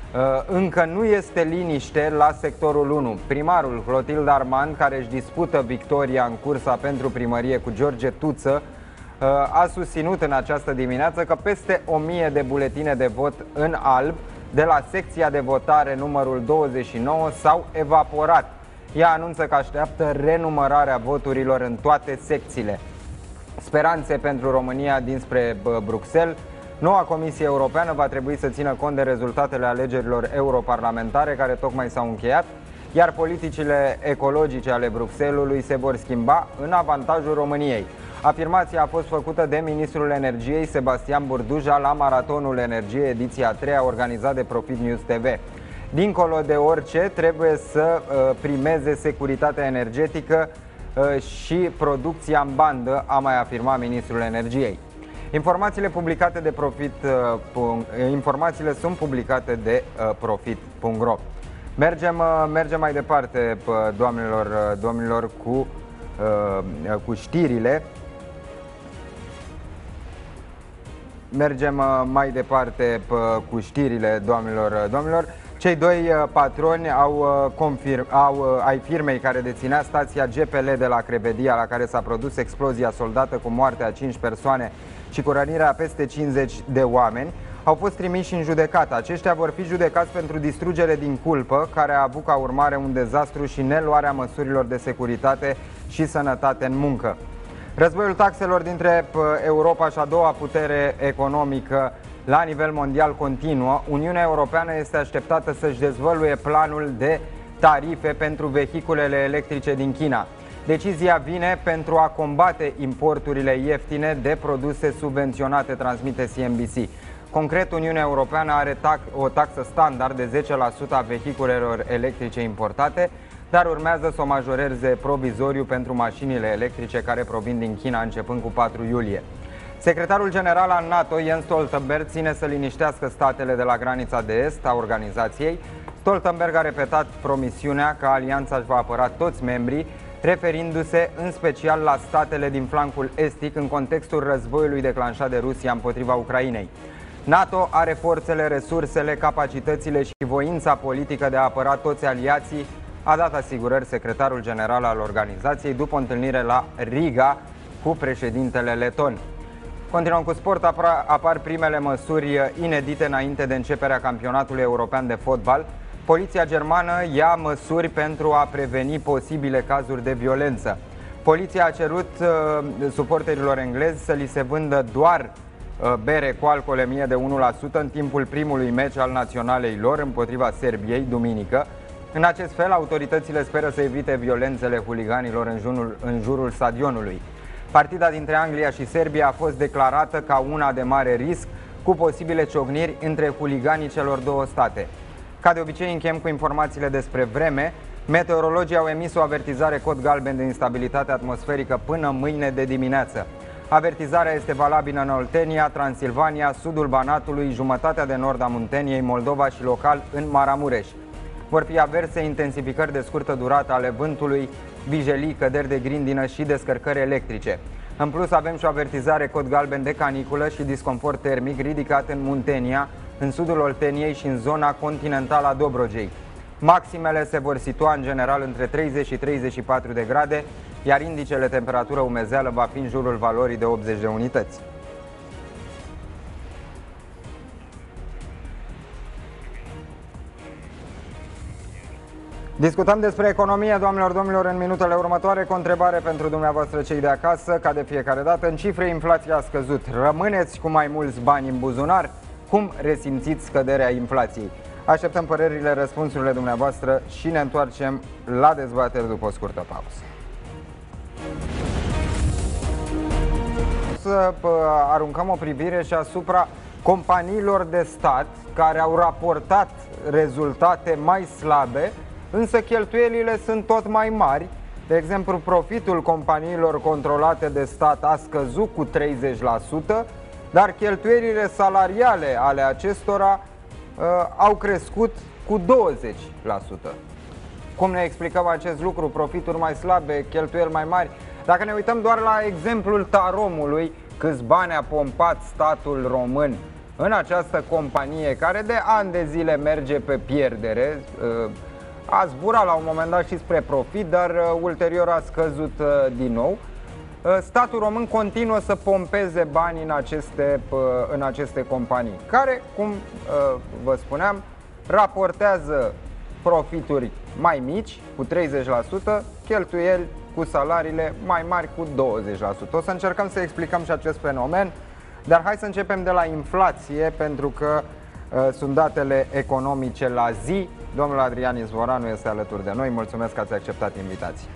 Încă nu este liniște la sectorul unu. Primarul Clotilde Armand, care își dispută victoria în cursa pentru primărie cu George Tuță, a susținut în această dimineață că peste o mie de buletine de vot în alb de la secția de votare numărul douăzeci și nouă s-au evaporat. Ea anunță că așteaptă renumărarea voturilor în toate secțiile. Speranțe pentru România dinspre Bruxelles. Noua Comisie Europeană va trebui să țină cont de rezultatele alegerilor europarlamentare care tocmai s-au încheiat, iar politicile ecologice ale Bruxellesului se vor schimba în avantajul României. Afirmația a fost făcută de ministrul energiei Sebastian Burduja la Maratonul Energie, ediția a treia, organizat de Profit News T V. Dincolo de orice, trebuie să uh, primeze securitatea energetică uh, și producția în bandă, a mai afirmat ministrul energiei. Informațiile publicate de Profit, uh, informațiile sunt publicate de uh, Profit punct ro. Mergem, uh, mergem mai departe, doamnelor, uh, domnilor, cu, uh, cu știrile. Mergem mai departe cu știrile, doamnelor, domnilor. Cei doi patroni au confirm, au, ai firmei care deținea stația G P L de la Crevedia, la care s-a produs explozia soldată cu moartea a cinci persoane și cu rănirea a peste cincizeci de oameni, au fost trimiși în judecată. Aceștia vor fi judecați pentru distrugere din culpă, care a avut ca urmare un dezastru și neluarea măsurilor de securitate și sănătate în muncă. Războiul taxelor dintre Europa și a doua putere economică la nivel mondial continuă. Uniunea Europeană este așteptată să-și dezvăluie planul de tarife pentru vehiculele electrice din China. Decizia vine pentru a combate importurile ieftine de produse subvenționate, transmite C N B C. Concret, Uniunea Europeană are tax, o taxă standard de zece la sută a vehiculelor electrice importate, dar urmează să o majoreze provizoriu pentru mașinile electrice care provin din China începând cu patru iulie. Secretarul general al NATO, Jens Stoltenberg, ține să liniștească statele de la granița de est a organizației. Stoltenberg a repetat promisiunea că alianța își va apăra toți membrii, referindu-se în special la statele din flancul estic în contextul războiului declanșat de Rusia împotriva Ucrainei. NATO are forțele, resursele, capacitățile și voința politică de a apăra toți aliații, a dat asigurări secretarul general al organizației după o întâlnire la Riga cu președintele leton. Continuăm cu sport, apar primele măsuri inedite înainte de începerea campionatului european de fotbal. Poliția germană ia măsuri pentru a preveni posibile cazuri de violență. Poliția a cerut uh, suporterilor englezi să li se vândă doar uh, bere cu alcoolemie de unu la sută în timpul primului meci al naționalei lor împotriva Serbiei, duminică. În acest fel, autoritățile speră să evite violențele huliganilor în jurul, în jurul stadionului. Partida dintre Anglia și Serbia a fost declarată ca una de mare risc, cu posibile ciocniri între huliganii celor două state. Ca de obicei, încheiem cu informațiile despre vreme. Meteorologii au emis o avertizare cod galben de instabilitate atmosferică până mâine de dimineață. Avertizarea este valabilă în Oltenia, Transilvania, sudul Banatului, jumătatea de nord a Munteniei, Moldova și local în Maramureș. Vor fi averse intensificări de scurtă durată ale vântului, vijelii, căderi de grindină și descărcări electrice. În plus, avem și o avertizare cod galben de caniculă și disconfort termic ridicat în Muntenia, în sudul Olteniei și în zona continentală a Dobrogei. Maximele se vor situa în general între treizeci și treizeci și patru de grade, iar indicele temperatură umezeală va fi în jurul valorii de optzeci de unități. Discutăm despre economie, doamnelor, domnilor, în minutele următoare, cu o întrebare pentru dumneavoastră cei de acasă. Ca de fiecare dată, în cifre, inflația a scăzut. Rămâneți cu mai mulți bani în buzunar? Cum resimțiți scăderea inflației? Așteptăm părerile, răspunsurile dumneavoastră și ne întoarcem la dezbateri după o scurtă pauză. Să aruncăm o privire și asupra companiilor de stat care au raportat rezultate mai slabe, însă cheltuielile sunt tot mai mari. De exemplu, profitul companiilor controlate de stat a scăzut cu treizeci la sută, dar cheltuielile salariale ale acestora uh, au crescut cu douăzeci la sută. Cum ne explicăm acest lucru? Profituri mai slabe, cheltuieli mai mari. Dacă ne uităm doar la exemplul Taromului, câți bani a pompat statul român în această companie care de ani de zile merge pe pierdere. A zburat la un moment dat și spre profit, dar ulterior a scăzut din nou. Statul român continuă să pompeze bani în aceste, în aceste companii, care, cum vă spuneam, raportează profituri mai mici, cu treizeci la sută, cheltuieli cu salariile mai mari, cu douăzeci la sută. O să încercăm să explicăm și acest fenomen, dar hai să începem de la inflație, pentru că uh, sunt datele economice la zi. Domnul Adrian Izvoranu este alături de noi. Mulțumesc că ați acceptat invitația.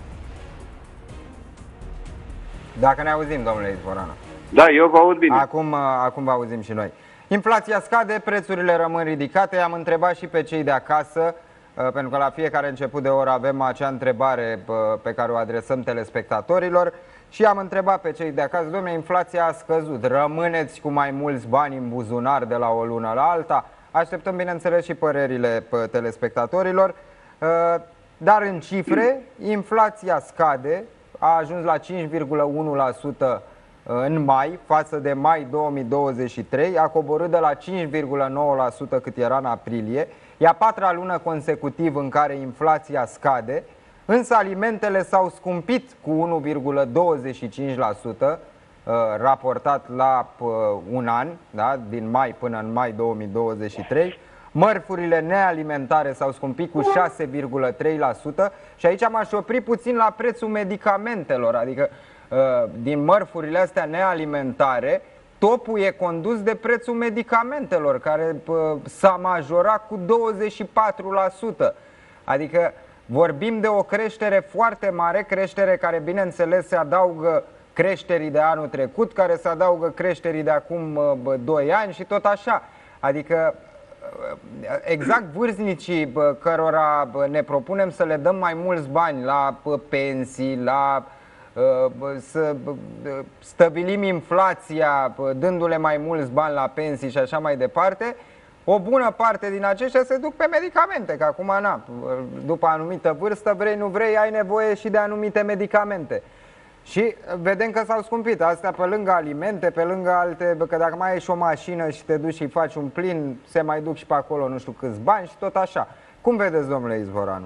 Dacă ne auzim, domnule Izvoranu. Da, eu vă aud bine. Acum, uh, acum vă auzim și noi. Inflația scade, prețurile rămân ridicate. I-am întrebat și pe cei de acasă, pentru că la fiecare început de oră avem acea întrebare pe care o adresăm telespectatorilor, și am întrebat pe cei de acasă: dom'le, inflația a scăzut, rămâneți cu mai mulți bani în buzunar de la o lună la alta? Așteptăm, bineînțeles, și părerile telespectatorilor. Dar în cifre, inflația scade, a ajuns la cinci virgulă unu la sută în mai, față de mai două mii douăzeci și trei, a coborât de la cinci virgulă nouă la sută cât era în aprilie. E a patra lună consecutiv în care inflația scade, însă alimentele s-au scumpit cu unu virgulă douăzeci și cinci la sută raportat la un an, da? Din mai până în mai două mii douăzeci și trei. Mărfurile nealimentare s-au scumpit cu șase virgulă trei la sută și aici m-aș opri puțin la prețul medicamentelor, adică din mărfurile astea nealimentare, topul e condus de prețul medicamentelor, care s-a majorat cu douăzeci și patru la sută. Adică vorbim de o creștere foarte mare, creștere care, bineînțeles, se adaugă creșterii de anul trecut, care se adaugă creșterii de acum doi ani și tot așa. Adică exact vârstnicii cărora ne propunem să le dăm mai mulți bani la pensii, la să stabilim inflația dându-le mai mulți bani la pensii și așa mai departe, o bună parte din aceștia se duc pe medicamente, că acum, na, după anumită vârstă, vrei nu vrei, ai nevoie și de anumite medicamente. Și vedem că s-au scumpit astea pe lângă alimente, pe lângă alte, că dacă mai ai și o mașină și te duci și faci un plin, se mai duc și pe acolo nu știu câți bani și tot așa. Cum vedeți, domnule Izvoranu?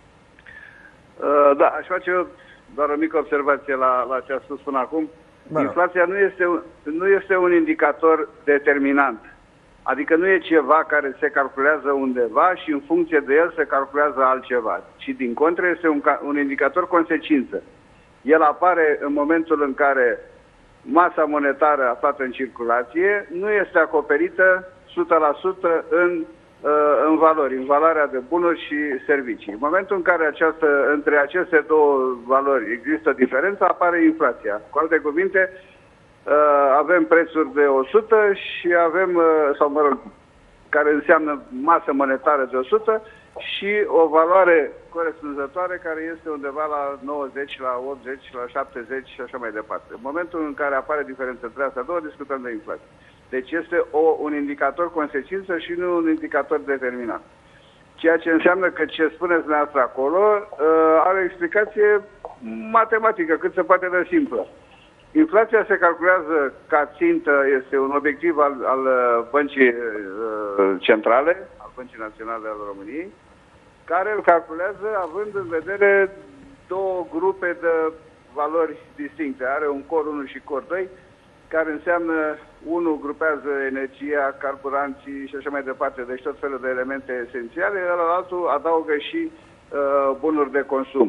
Uh, da, aș face eu doar o mică observație la, la ce a spus până acum. Bă, inflația nu este, nu este un indicator determinant. Adică nu e ceva care se calculează undeva și în funcție de el se calculează altceva. Ci din contră este un, un indicator consecință. El apare în momentul în care masa monetară aflată în circulație nu este acoperită o sută la sută în, în valori, în valoarea de bunuri și servicii. În momentul în care această, între aceste două valori există diferență, apare inflația. Cu alte cuvinte, avem prețuri de o sută și avem, sau mă rog, care înseamnă masă monetară de o sută și o valoare corespunzătoare care este undeva la nouăzeci, la optzeci, la șaptezeci și așa mai departe. În momentul în care apare diferența între astea două, discutăm de inflație. Deci este o, un indicator consecință și nu un indicator determinant. Ceea ce înseamnă că ce spuneți dumneavoastră acolo uh, are o explicație matematică, cât se poate de simplă. Inflația se calculează ca țintă, este un obiectiv al, al Băncii uh, Centrale, al Băncii Naționale al României, care îl calculează având în vedere două grupe de valori distincte. Are un cor unu și cor doi, care înseamnă, unul grupează energia, carburanții și așa mai departe, deci tot felul de elemente esențiale, iar altul adaugă și uh, bunuri de consum.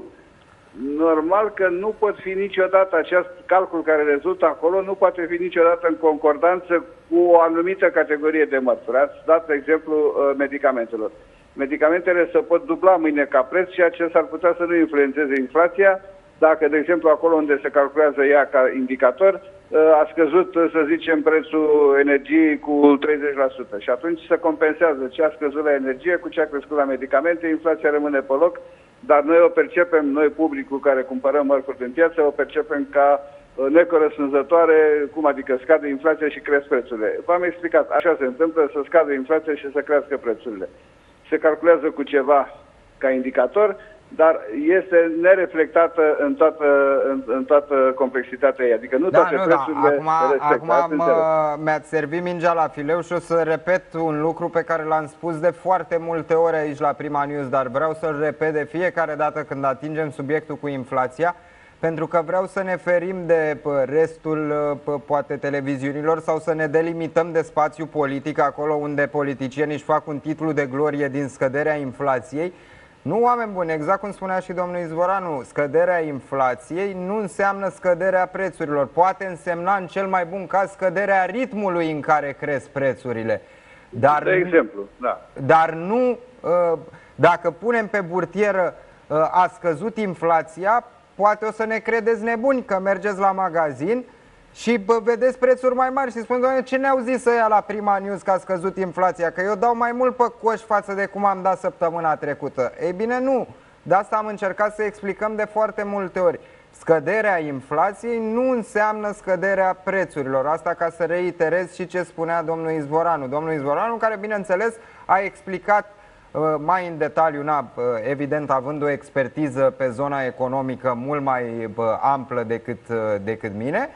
Normal că nu pot fi niciodată, acest calcul care rezultă acolo, nu poate fi niciodată în concordanță cu o anumită categorie de mărfuri. Ați dat exemplu uh, medicamentelor. Medicamentele se pot dubla mâine ca preț, ceea ce s-ar putea să nu influențeze inflația, dacă, de exemplu, acolo unde se calculează ea ca indicator, a scăzut, să zicem, prețul energiei cu treizeci la sută. Și atunci se compensează ce a scăzut la energie cu ce a crescut la medicamente, inflația rămâne pe loc, dar noi o percepem, noi publicul care cumpărăm mărfuri din piață, o percepem ca necorespunzătoare, cum adică scade inflația și cresc prețurile. V-am explicat, așa se întâmplă, să scadă inflația și să crească prețurile. Se calculează cu ceva ca indicator, dar este nereflectată în toată, în, în toată complexitatea ei. Adică nu da, toate nu, prețurile da. Acum, acum mi-ați servit mingea la fileu și o să repet un lucru pe care l-am spus de foarte multe ori aici la Prima News, dar vreau să-l repet de fiecare dată când atingem subiectul cu inflația, pentru că vreau să ne ferim de restul, poate, televiziunilor sau să ne delimităm de spațiu politic, acolo unde politicienii își fac un titlu de glorie din scăderea inflației. Nu, oameni buni, exact cum spunea și domnul Izvoranu, scăderea inflației nu înseamnă scăderea prețurilor. Poate însemna, în cel mai bun caz, scăderea ritmului în care cresc prețurile. Dar de exemplu, da. Dar nu, dacă punem pe burtieră a scăzut inflația, poate o să ne credeți nebuni că mergeți la magazin și bă, vedeți prețuri mai mari și spuneți, doamne, ce ne-au zis ăia la Prima News că a scăzut inflația? Că eu dau mai mult pe coș față de cum am dat săptămâna trecută. Ei bine, nu. De asta am încercat să explicăm de foarte multe ori. Scăderea inflației nu înseamnă scăderea prețurilor. Asta ca să reiterez și ce spunea domnul Izvoranu. Domnul Izvoranu, care, bineînțeles, a explicat mai în detaliu, na, evident având o expertiză pe zona economică mult mai amplă decât, decât mine,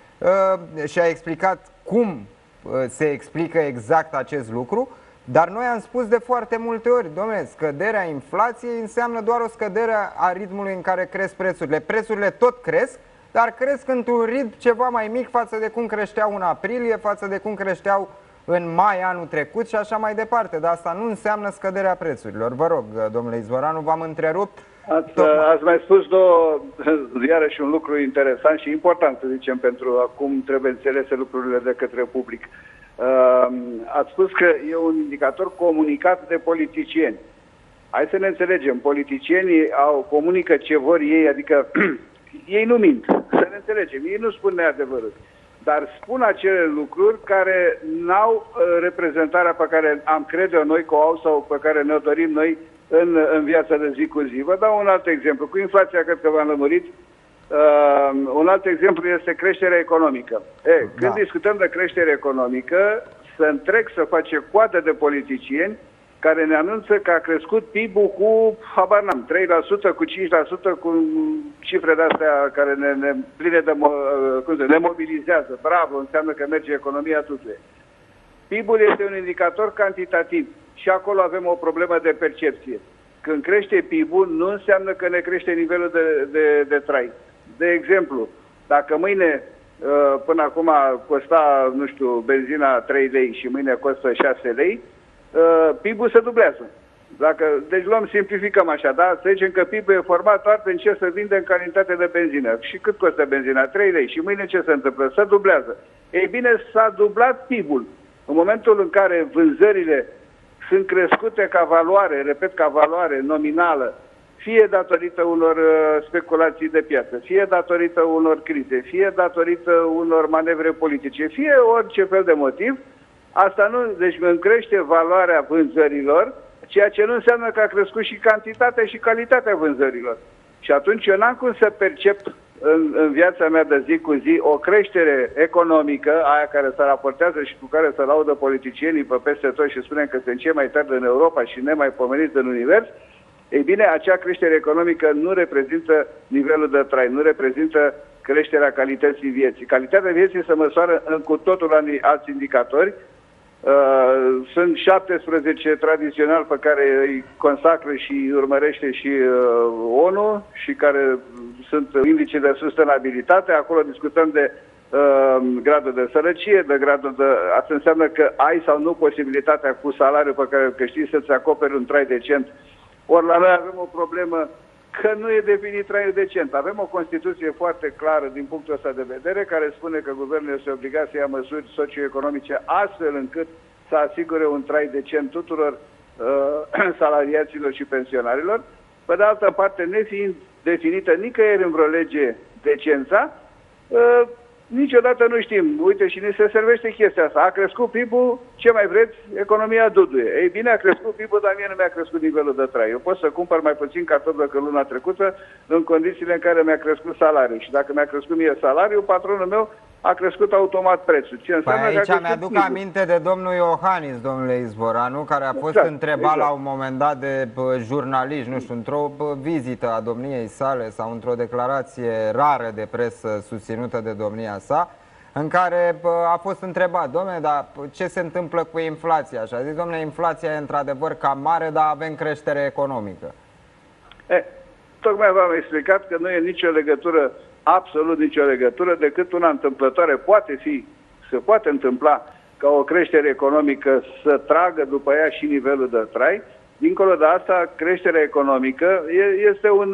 și a explicat cum se explică exact acest lucru, dar noi am spus de foarte multe ori, dom'le, scăderea inflației înseamnă doar o scădere a ritmului în care cresc prețurile. Prețurile tot cresc, dar cresc într-un ritm ceva mai mic față de cum creșteau în aprilie, față de cum creșteau în mai anul trecut și așa mai departe. Dar asta nu înseamnă scăderea prețurilor. Vă rog, domnule Izvoranu, v-am întrerupt. Ați, ați mai spus două, iarăși un lucru interesant și important, să zicem, pentru cum trebuie înțelese lucrurile de către public. Uh, ați spus că e un indicator comunicat de politicieni. Hai să ne înțelegem. Politicienii au, comunică ce vor ei, adică ei nu mint. Să ne înțelegem. Ei nu spun neadevărul. Dar spun acele lucruri care n-au uh, reprezentarea pe care am crede noi că o au sau pe care ne-o dorim noi în, în viața de zi cu zi. Vă dau un alt exemplu. Cu inflația, cred că v-am lămurit. Uh, un alt exemplu este creșterea economică. E, când da. discutăm de creștere economică, să întreg să face coadă de politicieni care ne anunță că a crescut P I B-ul cu, habar n-am, trei la sută, cu cinci la sută, cu cifre de-astea care ne, ne pline de, cum se, ne mobilizează. Bravo, înseamnă că merge economia tuturor. P I B-ul este un indicator cantitativ și acolo avem o problemă de percepție. Când crește P I B-ul, nu înseamnă că ne crește nivelul de, de, de trai. De exemplu, dacă mâine, până acum costa, nu știu, benzina trei lei și mâine costă șase lei, P I B-ul se dublează. Dacă, deci luăm, simplificăm așa, da? Să zicem că P I B-ul e format doar prin ce se vinde în calitate de benzină. Și cât costă benzina? trei lei. Și mâine ce se întâmplă? Se dublează. Ei bine, s-a dublat P I B-ul. În momentul în care vânzările sunt crescute ca valoare, repet, ca valoare nominală, fie datorită unor uh, speculații de piață, fie datorită unor crize, fie datorită unor manevre politice, fie orice fel de motiv, asta nu, deci îmi crește valoarea vânzărilor, ceea ce nu înseamnă că a crescut și cantitatea și calitatea vânzărilor. Și atunci eu n-am cum să percep în, în viața mea de zi cu zi o creștere economică, aia care se raportează și cu care se laudă politicienii pe peste tot și spunem că sunt cei mai tari în Europa și nemaipomeniți în univers. Ei bine, acea creștere economică nu reprezintă nivelul de trai, nu reprezintă creșterea calității vieții. Calitatea vieții se măsoară în cu totul alți indicatori. Uh, sunt șaptesprezece tradițional pe care îi consacră și îi urmărește și uh, ONU și care sunt indice de sustenabilitate. Acolo discutăm de uh, gradul de sărăcie, de gradul de... Asta înseamnă că ai sau nu posibilitatea cu salariul pe care îl câștigi să-ți acoperi un trai decent. Ori la noi avem o problemă că nu e definit traiul decent. Avem o Constituție foarte clară din punctul ăsta de vedere, care spune că guvernul este obligat să ia măsuri socioeconomice astfel încât să asigure un trai decent tuturor uh, salariaților și pensionarilor. Pe de altă parte, nefiind definită nicăieri în vreo lege decența, uh, niciodată nu știm. Uite, și ni se servește chestia asta. A crescut P I B-ul, ce mai vreți? Economia duduie. Ei bine, a crescut P I B-ul, dar mie nu mi-a crescut nivelul de trai. Eu pot să cumpăr mai puțin cartofi decât luna trecută în condițiile în care mi-a crescut salariul. Și dacă mi-a crescut mie salariul, patronul meu a crescut automat prețul. Ce înseamnă păi aici că mi-aduc aminte de domnul Iohannis, domnule Izboranu, care a fost exact, întrebat exact. la un moment dat de jurnaliști, nu știu, într-o vizită a domniei sale sau într-o declarație rară de presă susținută de domnia sa, în care a fost întrebat, dom'le, dar ce se întâmplă cu inflația? Și a zis, dom'le, inflația e într-adevăr cam mare, dar avem creștere economică. E, tocmai v-am explicat că nu e nicio legătură, absolut nicio legătură, decât una întâmplătoare. Poate fi, se poate întâmpla ca o creștere economică să tragă după ea și nivelul de trai. Dincolo de asta, creșterea economică este un...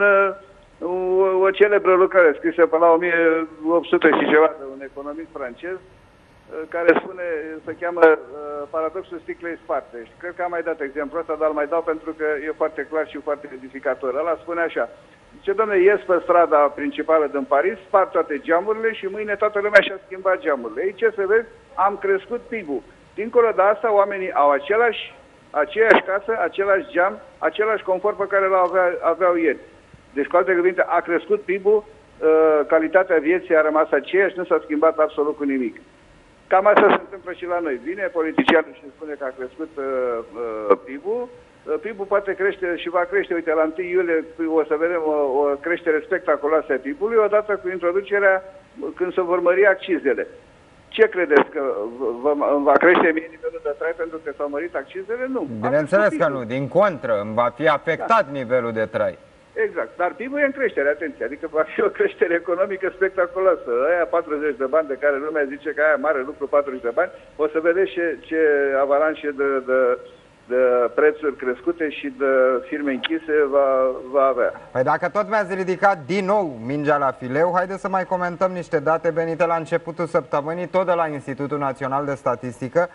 O, o celebră lucrare scrisă pe la o mie opt sute și ceva de un economist francez care spune, se cheamă uh, paradoxul sticlei sparte. Și cred că am mai dat exemplul ăsta, dar îl mai dau pentru că e foarte clar și foarte edificator. Ăla spune așa, zice, dom'le, ies pe strada principală din Paris, spart toate geamurile și mâine toată lumea și-a schimbat geamurile. Ei, ce să vezi, am crescut P I B-ul. Dincolo de asta, oamenii au același, aceeași casă, același geam, același confort pe care l avea, aveau ieri. Deci, cu alte cuvinte, a crescut P I B-ul, uh, calitatea vieții a rămas aceeași, nu s-a schimbat absolut cu nimic. Cam asta se întâmplă și la noi. Vine politicianul și spune că a crescut uh, uh, P I B-ul, uh, P I B-ul poate crește și va crește, uite, la întâi iulie o să vedem o, o creștere spectaculoasă a P I B-ului, odată cu introducerea, când se vor mări accizele. Ce credeți, că va crește mie nivelul de trai pentru că s-au mărit accizele? Nu. Bineînțeles că nu, din contră, va fi afectat da. nivelul de trai. Exact, dar P I B-ul e în creștere, atenție, adică va fi o creștere economică spectaculoasă. Aia patruzeci de bani de care lumea zice că aia mare lucru, patruzeci de bani, o să vedeți ce, ce avalanșe de, de, de prețuri crescute și de firme închise va, va avea. Păi dacă tot mi-ați ridicat din nou mingea la fileu, haideți să mai comentăm niște date venite la începutul săptămânii, tot de la Institutul Național de Statistică.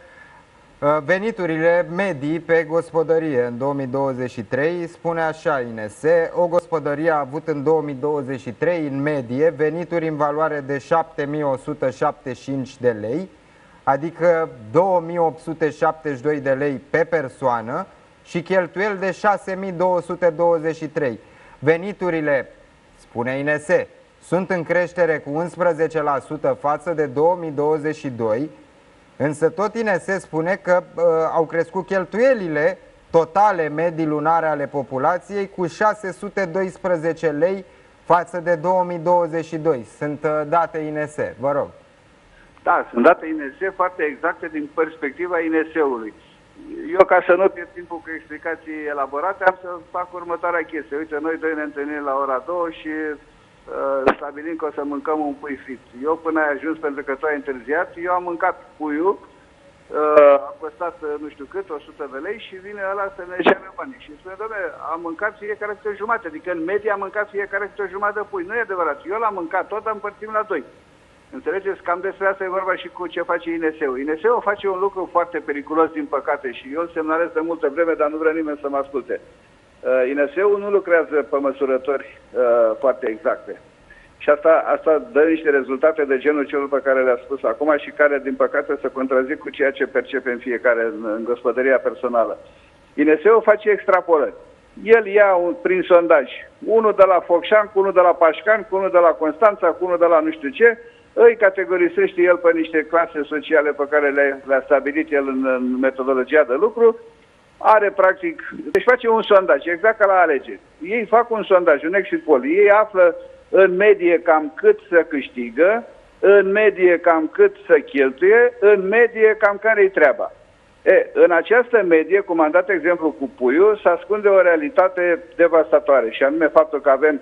Veniturile medii pe gospodărie în două mii douăzeci și trei, spune așa I N S, o gospodărie a avut în două mii douăzeci și trei în medie venituri în valoare de șapte mii o sută șaptezeci și cinci de lei, adică două mii opt sute șaptezeci și doi de lei pe persoană și cheltuieli de șase mii două sute douăzeci și trei. Veniturile, spune I N S, sunt în creștere cu unsprezece la sută față de două mii douăzeci și doi, însă tot I N S spune că uh, au crescut cheltuielile totale medii lunare ale populației cu șase sute doisprezece lei față de două mii douăzeci și doi. Sunt uh, date I N S, vă rog. Da, sunt date I N S foarte exacte din perspectiva I N S-ului. Eu, ca să nu pierd timpul cu explicații elaborate, am să fac următoarea chestie. Uite, noi doi ne întâlnim la ora două și uh, stabilim că o să mâncăm un pui frit. Eu, până ai ajuns, pentru că tu ai întârziat, eu am mâncat puiul, uh, a costat nu știu cât, o sută de lei și vine ăla să ne cere bani. Și spune, doamne, am mâncat fiecare câte o jumătate, adică în medie am mâncat fiecare câte o jumătate de pui. Nu e adevărat, eu l-am mâncat tot, dar împărțim la doi. Înțelegeți? Cam despre asta e vorba și cu ce face I N S-ul. I N S-ul face un lucru foarte periculos, din păcate, și eu îl semnalez de multă vreme, dar nu vrea nimeni să mă asculte. Uh, I N S-ul nu lucrează pe măsurători uh, foarte exacte. Și asta, asta dă niște rezultate de genul celor pe care le-a spus acum și care, din păcate, se contrazic cu ceea ce percepem fiecare în, în gospodăria personală. I N S-ul face extrapolări. El ia un, prin sondaj unul de la Focșan, cu unul de la Pașcan, cu unul de la Constanța, cu unul de la nu știu ce, îi categorisește el pe niște clase sociale pe care le-a le stabilit el în, în metodologia de lucru, are practic, deci face un sondaj, exact ca la alegeri. Ei fac un sondaj, un exit poll, ei află în medie cam cât să câștigă, în medie cam cât să cheltuie, în medie cam care-i treaba. E, în această medie, cum am dat exemplu cu puiul, se ascunde o realitate devastatoare, și anume faptul că avem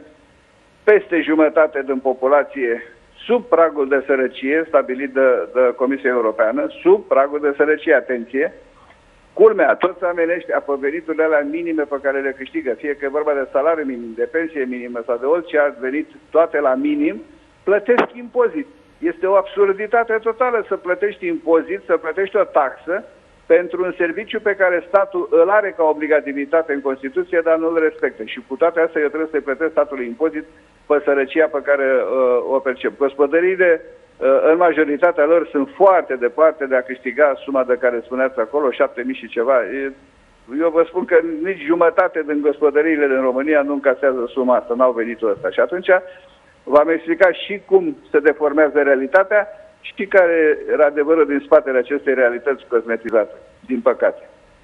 peste jumătate din populație sub pragul de sărăcie stabilit de, de Comisia Europeană, sub pragul de sărăcie, atenție. Culmea, toți oamenii ăștia pe veniturile alea minime pe care le câștigă, fie că e vorba de salariu minim, de pensie minimă sau de orice alt venit, toate la minim, plătesc impozit. Este o absurditate totală să plătești impozit, să plătești o taxă pentru un serviciu pe care statul îl are ca obligativitate în Constituție, dar nu îl respectă. Și cu toate astea eu trebuie să-i plătesc statului impozit pe sărăcia pe care uh, o percep. Gospodăriile, uh, în majoritatea lor, sunt foarte departe de a câștiga suma de care spuneați acolo, șapte mii și ceva. E, eu vă spun că nici jumătate din gospodăriile din România nu încasează suma asta, n-au venitul ăsta. Și atunci v-am explicat și cum se deformează realitatea și care era adevărul din spatele acestei realități cosmetizate, din păcate.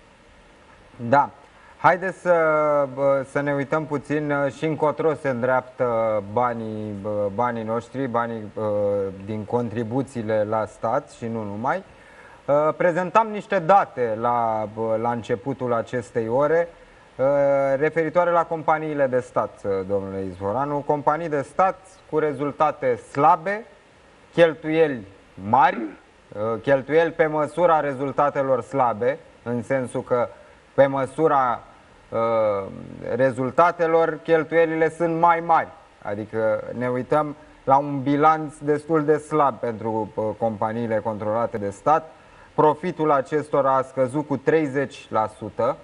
Da. Haideți să, să ne uităm puțin și încotro se îndreaptă banii, banii noștri, banii din contribuțiile la stat și nu numai. Prezentam niște date la, la începutul acestei ore referitoare la companiile de stat, domnule Izvoranu. Companii de stat cu rezultate slabe, cheltuieli mari, cheltuieli pe măsura rezultatelor slabe, în sensul că pe măsura uh, rezultatelor, cheltuielile sunt mai mari. Adică ne uităm la un bilanț destul de slab pentru uh, companiile controlate de stat. Profitul acestora a scăzut cu treizeci la sută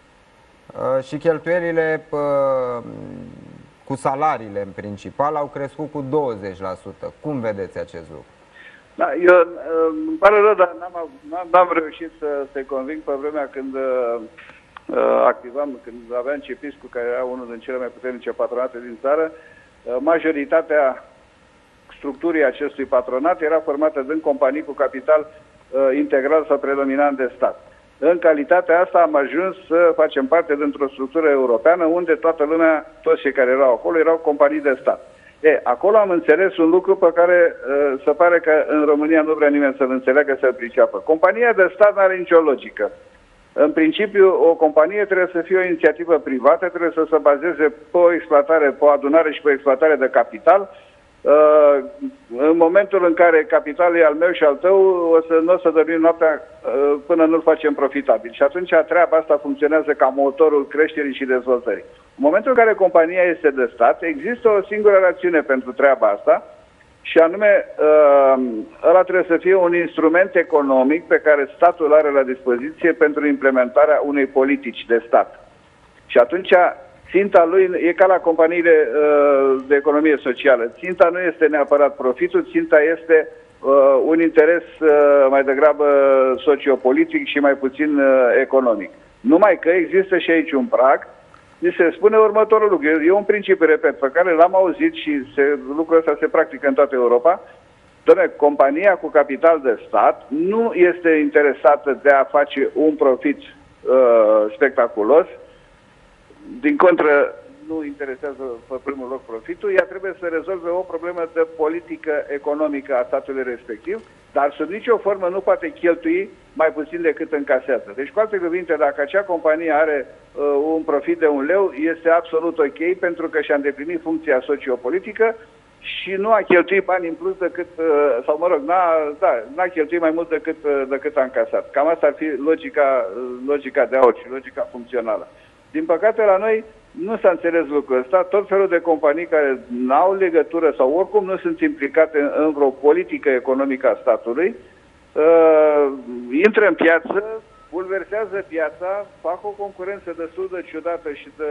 uh, și cheltuielile uh, cu salariile în principal au crescut cu douăzeci la sută. Cum vedeți acest lucru? Da, eu îmi pare rău, dar n-am reușit să se conving pe vremea când uh, activam, când aveam Cepiscu, care era unul din cele mai puternice patronate din țară. Uh, majoritatea structurii acestui patronat era formată din companii cu capital uh, integral sau predominant de stat. În calitatea asta am ajuns să facem parte dintr-o structură europeană unde toată lumea, toți cei care erau acolo, erau companii de stat. E, acolo am înțeles un lucru pe care uh, se pare că în România nu vrea nimeni să-l înțeleagă, să-l priceapă. Compania de stat nu are nicio logică. În principiu, o companie trebuie să fie o inițiativă privată, trebuie să se bazeze pe o exploatare, pe o adunare și pe o exploatare de capital. Uh, în momentul în care capitalul e al meu și al tău, o să, nu o să dormim noaptea uh, până nu-l facem profitabil. Și atunci treaba asta funcționează ca motorul creșterii și dezvoltării. În momentul în care compania este de stat, există o singură rațiune pentru treaba asta și anume uh, ăla trebuie să fie un instrument economic pe care statul are la dispoziție pentru implementarea unei politici de stat. Și atunci ținta lui e ca la companiile uh, de economie socială. Ținta nu este neapărat profitul, ținta este uh, un interes uh, mai degrabă sociopolitic și mai puțin uh, economic. Numai că există și aici un prag. Ni se spune următorul lucru. E un principiu, repet, pe care l-am auzit și se, lucrul ăsta se practică în toată Europa. Doamne, compania cu capital de stat nu este interesată de a face un profit uh, spectaculos. Din contră, nu interesează pe primul loc profitul, ea trebuie să rezolve o problemă de politică economică a statului respectiv, dar sub nicio formă nu poate cheltui mai puțin decât încasează. Deci, cu alte cuvinte, dacă acea companie are uh, un profit de un leu, este absolut ok pentru că și-a îndeplinit funcția sociopolitică și nu a cheltuit bani în plus decât, uh, sau mă rog, n-a, da, n-a cheltuit mai mult decât, uh, decât a încasat. Cam asta ar fi logica, uh, logica de aur și logica funcțională. Din păcate, la noi nu s-a înțeles lucrul ăsta. Tot felul de companii care n-au legătură sau oricum nu sunt implicate în, în vreo politică economică a statului, uh, intră în piață, bulversează piața, fac o concurență destul de ciudată și de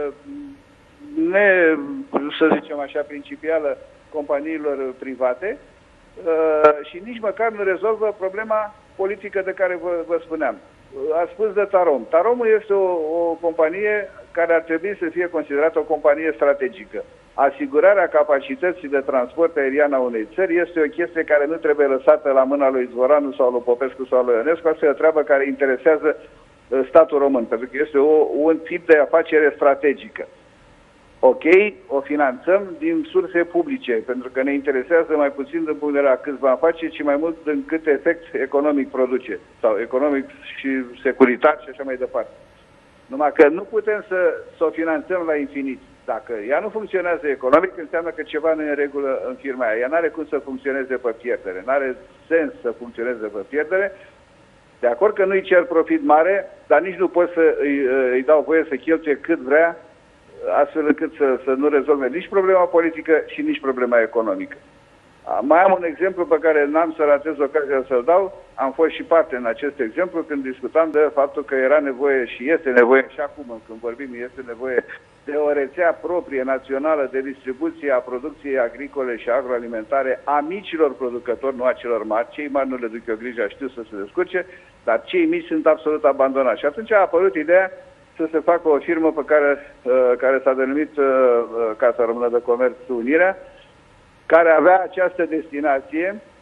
ne, să zicem așa, principială companiilor private uh, și nici măcar nu rezolvă problema politică de care vă, vă spuneam. A spus de Tarom. Taromul este o, o companie care ar trebui să fie considerată o companie strategică. Asigurarea capacității de transport aerian a unei țări este o chestie care nu trebuie lăsată la mâna lui Izvoranu sau lui Popescu sau lui Ionescu. Asta e o treabă care interesează statul român, pentru că este o, un tip de afacere strategică. Ok, o finanțăm din surse publice, pentru că ne interesează mai puțin din punct de vedere câți bani face, ci mai mult din cât efect economic produce, sau economic și securitate și așa mai departe. Numai că nu putem să, să o finanțăm la infinit. Dacă ea nu funcționează economic, înseamnă că ceva nu e în regulă în firma aia. Ea nu are cum să funcționeze pe pierdere, nu are sens să funcționeze pe pierdere. De acord că nu-i cer profit mare, dar nici nu pot să îi, îi dau voie să cheltuie cât vrea, astfel încât să, să nu rezolve nici problema politică și nici problema economică. Mai am un exemplu pe care n-am să ratez ocazia să-l dau. Am fost și parte în acest exemplu când discutam de faptul că era nevoie și este nevoie, și acum când vorbim este nevoie de o rețea proprie națională de distribuție a producției agricole și agroalimentare a micilor producători, nu a celor mari. Cei mari nu le duc eu grija, știu să se descurce, dar cei mici sunt absolut abandonați. Și atunci a apărut ideea să se facă o firmă pe care, care s-a denumit Casa Română de Comerț Unirea, care avea această destinație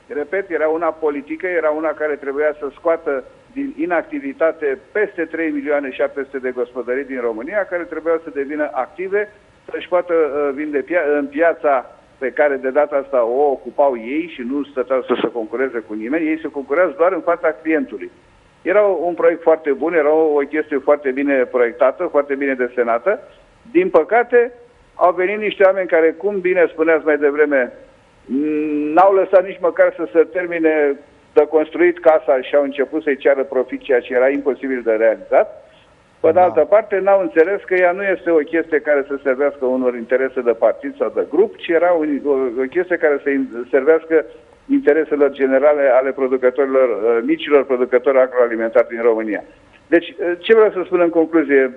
Repet, era una politică, era una care trebuia să scoată din inactivitate peste trei milioane șapte sute de gospodării din România, care trebuiau să devină active, să-și poată uh, vinde pia în piața pe care de data asta o ocupau ei și nu stăteau să se concureze cu nimeni. Ei se concurează doar în fața clientului. Era un proiect foarte bun, era o chestie foarte bine proiectată, foarte bine desenată. Din păcate, au venit niște oameni care, cum bine spuneați mai devreme, n-au lăsat nici măcar să se termine de construit casa și au început să-i ceară profit, ceea ce era imposibil de realizat. Pe de altă parte, n-au înțeles că ea nu este o chestie care să servească unor interese de partid sau de grup, ci era o, o chestie care să servească intereselor generale ale producătorilor, micilor producători agroalimentari din România. Deci, ce vreau să spun în concluzie?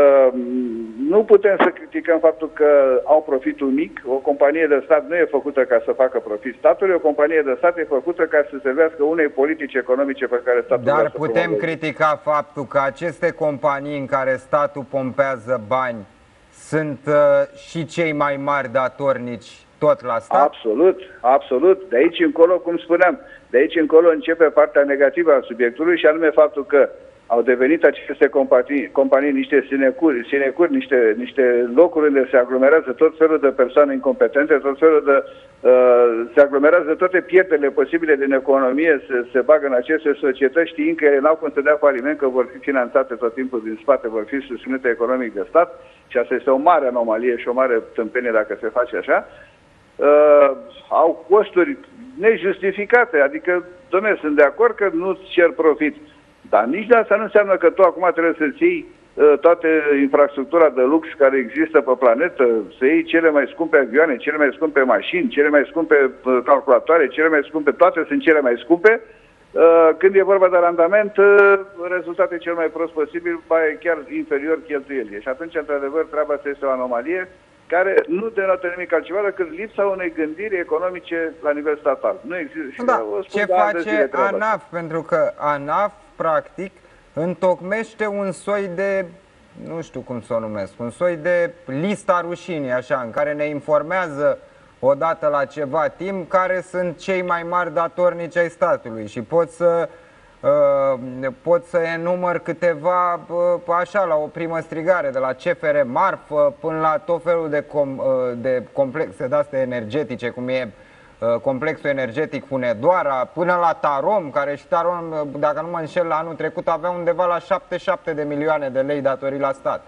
Nu putem să criticăm faptul că au profitul mic. O companie de stat nu e făcută ca să facă profit statului, o companie de stat e făcută ca să servească unei politici economice pe care statul... Dar putem critica faptul că aceste companii în care statul pompează bani sunt uh, și cei mai mari datornici tot la stat? Absolut, absolut. De aici încolo, cum spuneam, de aici încolo începe partea negativă a subiectului și anume faptul că au devenit aceste companii, companii niște sinecuri, sinecuri niște, niște locuri unde se aglomerează tot felul de persoane incompetente, tot felul de... Uh, se aglomerează toate pierderile posibile din economie, se, se bagă în aceste societăți știind că ele n-au cum să dea faliment, că vor fi finanțate tot timpul din spate, vor fi susținute economic de stat și asta este o mare anomalie și o mare tâmpenie dacă se face așa. Uh, au costuri nejustificate, adică, dom'le, sunt de acord că nu-ți cer profit, dar nici de asta nu înseamnă că tu acum trebuie să-ți iei uh, toată infrastructura de lux care există pe planetă, să iei cele mai scumpe avioane, cele mai scumpe mașini, cele mai scumpe uh, calculatoare, cele mai scumpe, toate sunt cele mai scumpe. Uh, când e vorba de randament, uh, rezultatul e cel mai prost posibil, ba e chiar inferior cheltuielii. Și atunci, într-adevăr, treaba asta este o anomalie care nu denotă nimic altceva decât lipsa unei gândiri economice la nivel statal. Nu există. Da. Ce face ANAF? Pentru că ANAF, practic, întocmește un soi de, nu știu cum să o numesc, un soi de lista rușinii, așa, în care ne informează odată la ceva timp care sunt cei mai mari datornici ai statului și pot să Uh, pot să enumăr câteva uh, așa la o primă strigare, de la C F R Marfă până la tot felul de, com, uh, de complexe de-astea energetice, cum e uh, complexul energetic Hunedoara, până la Tarom, care și Tarom, uh, dacă nu mă înșel, la anul trecut avea undeva la șaptezeci și șapte de milioane de lei datorii la stat.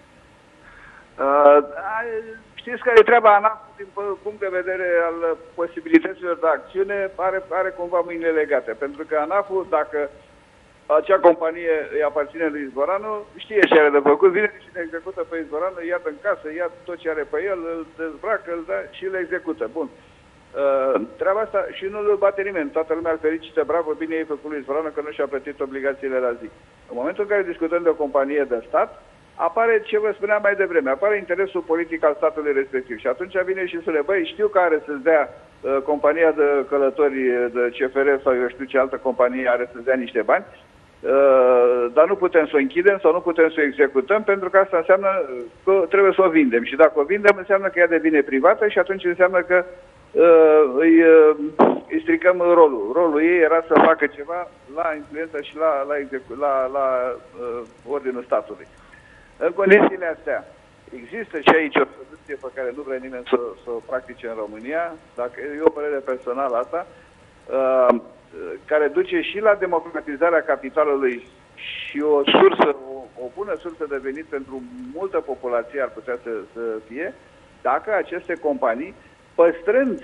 Uh, știți care e treaba ANAF din punct de vedere al posibilităților de acțiune, are, are cumva mâinile legate. Pentru că ANAF-ul, dacă acea companie îi aparține lui Izvoranu, știe ce are de făcut, vine și le execută pe Izvoranu, ia în casă, ia tot ce are pe el, îl dezbracă, îl da și îl execută. Bun. Uh, treaba asta și nu îl bate nimeni. Toată lumea îl felicită, bravo, bine ei făcut lui Izvoranu că nu și-a plătit obligațiile la zi. În momentul în care discutăm de o companie de stat, apare ce vă spuneam mai devreme, apare interesul politic al statului respectiv și atunci vine și să le băi, știu că are să-ți dea uh, compania de călători de C F R sau eu știu ce altă companie are să-ți dea niște bani, uh, dar nu putem să o închidem sau nu putem să o executăm pentru că asta înseamnă că trebuie să o vindem și dacă o vindem înseamnă că ea devine privată și atunci înseamnă că uh, îi, uh, îi stricăm rolul. Rolul ei era să facă ceva la influență și la, la, execu- la, la uh, ordinul statului. În condițiile astea, există și aici o soluție pe care nu vrea nimeni să, să o practice în România, dacă e o părere personală asta, uh, care duce și la democratizarea capitalului și o sursă, o, o bună sursă de venit pentru multă populație ar putea să, să fie, dacă aceste companii, păstrând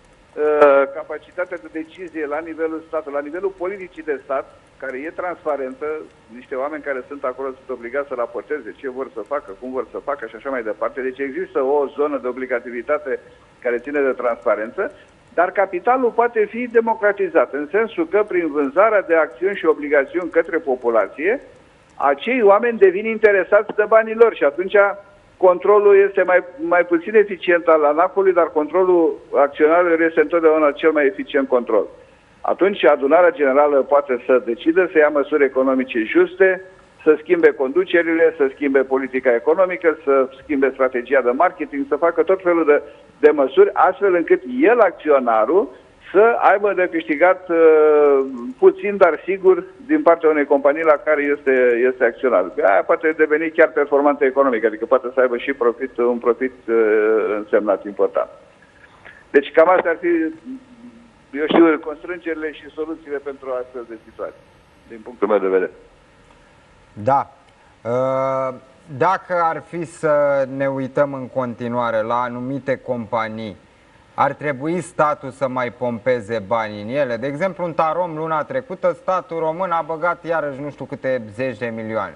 uh, capacitatea de decizie la nivelul statului, la nivelul politicii de stat, care e transparentă, niște oameni care sunt acolo sunt obligați să raporteze ce vor să facă, cum vor să facă și așa mai departe. Deci există o zonă de obligativitate care ține de transparență, dar capitalul poate fi democratizat, în sensul că prin vânzarea de acțiuni și obligațiuni către populație, acei oameni devin interesați de banii lor și atunci controlul este mai, mai puțin eficient al ANAF-ului, dar controlul acționarilor este întotdeauna cel mai eficient control. Atunci adunarea generală poate să decidă, să ia măsuri economice juste, să schimbe conducerile, să schimbe politica economică, să schimbe strategia de marketing, să facă tot felul de, de măsuri, astfel încât el, acționarul, să aibă de câștigat uh, puțin, dar sigur, din partea unei companii la care este, este acționar. Aia poate deveni chiar performantă economică, adică poate să aibă și profit, un profit uh, însemnat important. Deci cam astea ar fi, eu știu, constrângerile și soluțiile pentru astfel de situații, din punctul meu de vedere. Da. Dacă ar fi să ne uităm în continuare la anumite companii, ar trebui statul să mai pompeze bani în ele? De exemplu, în Tarom, luna trecută, statul român a băgat iarăși nu știu câte zeci de milioane.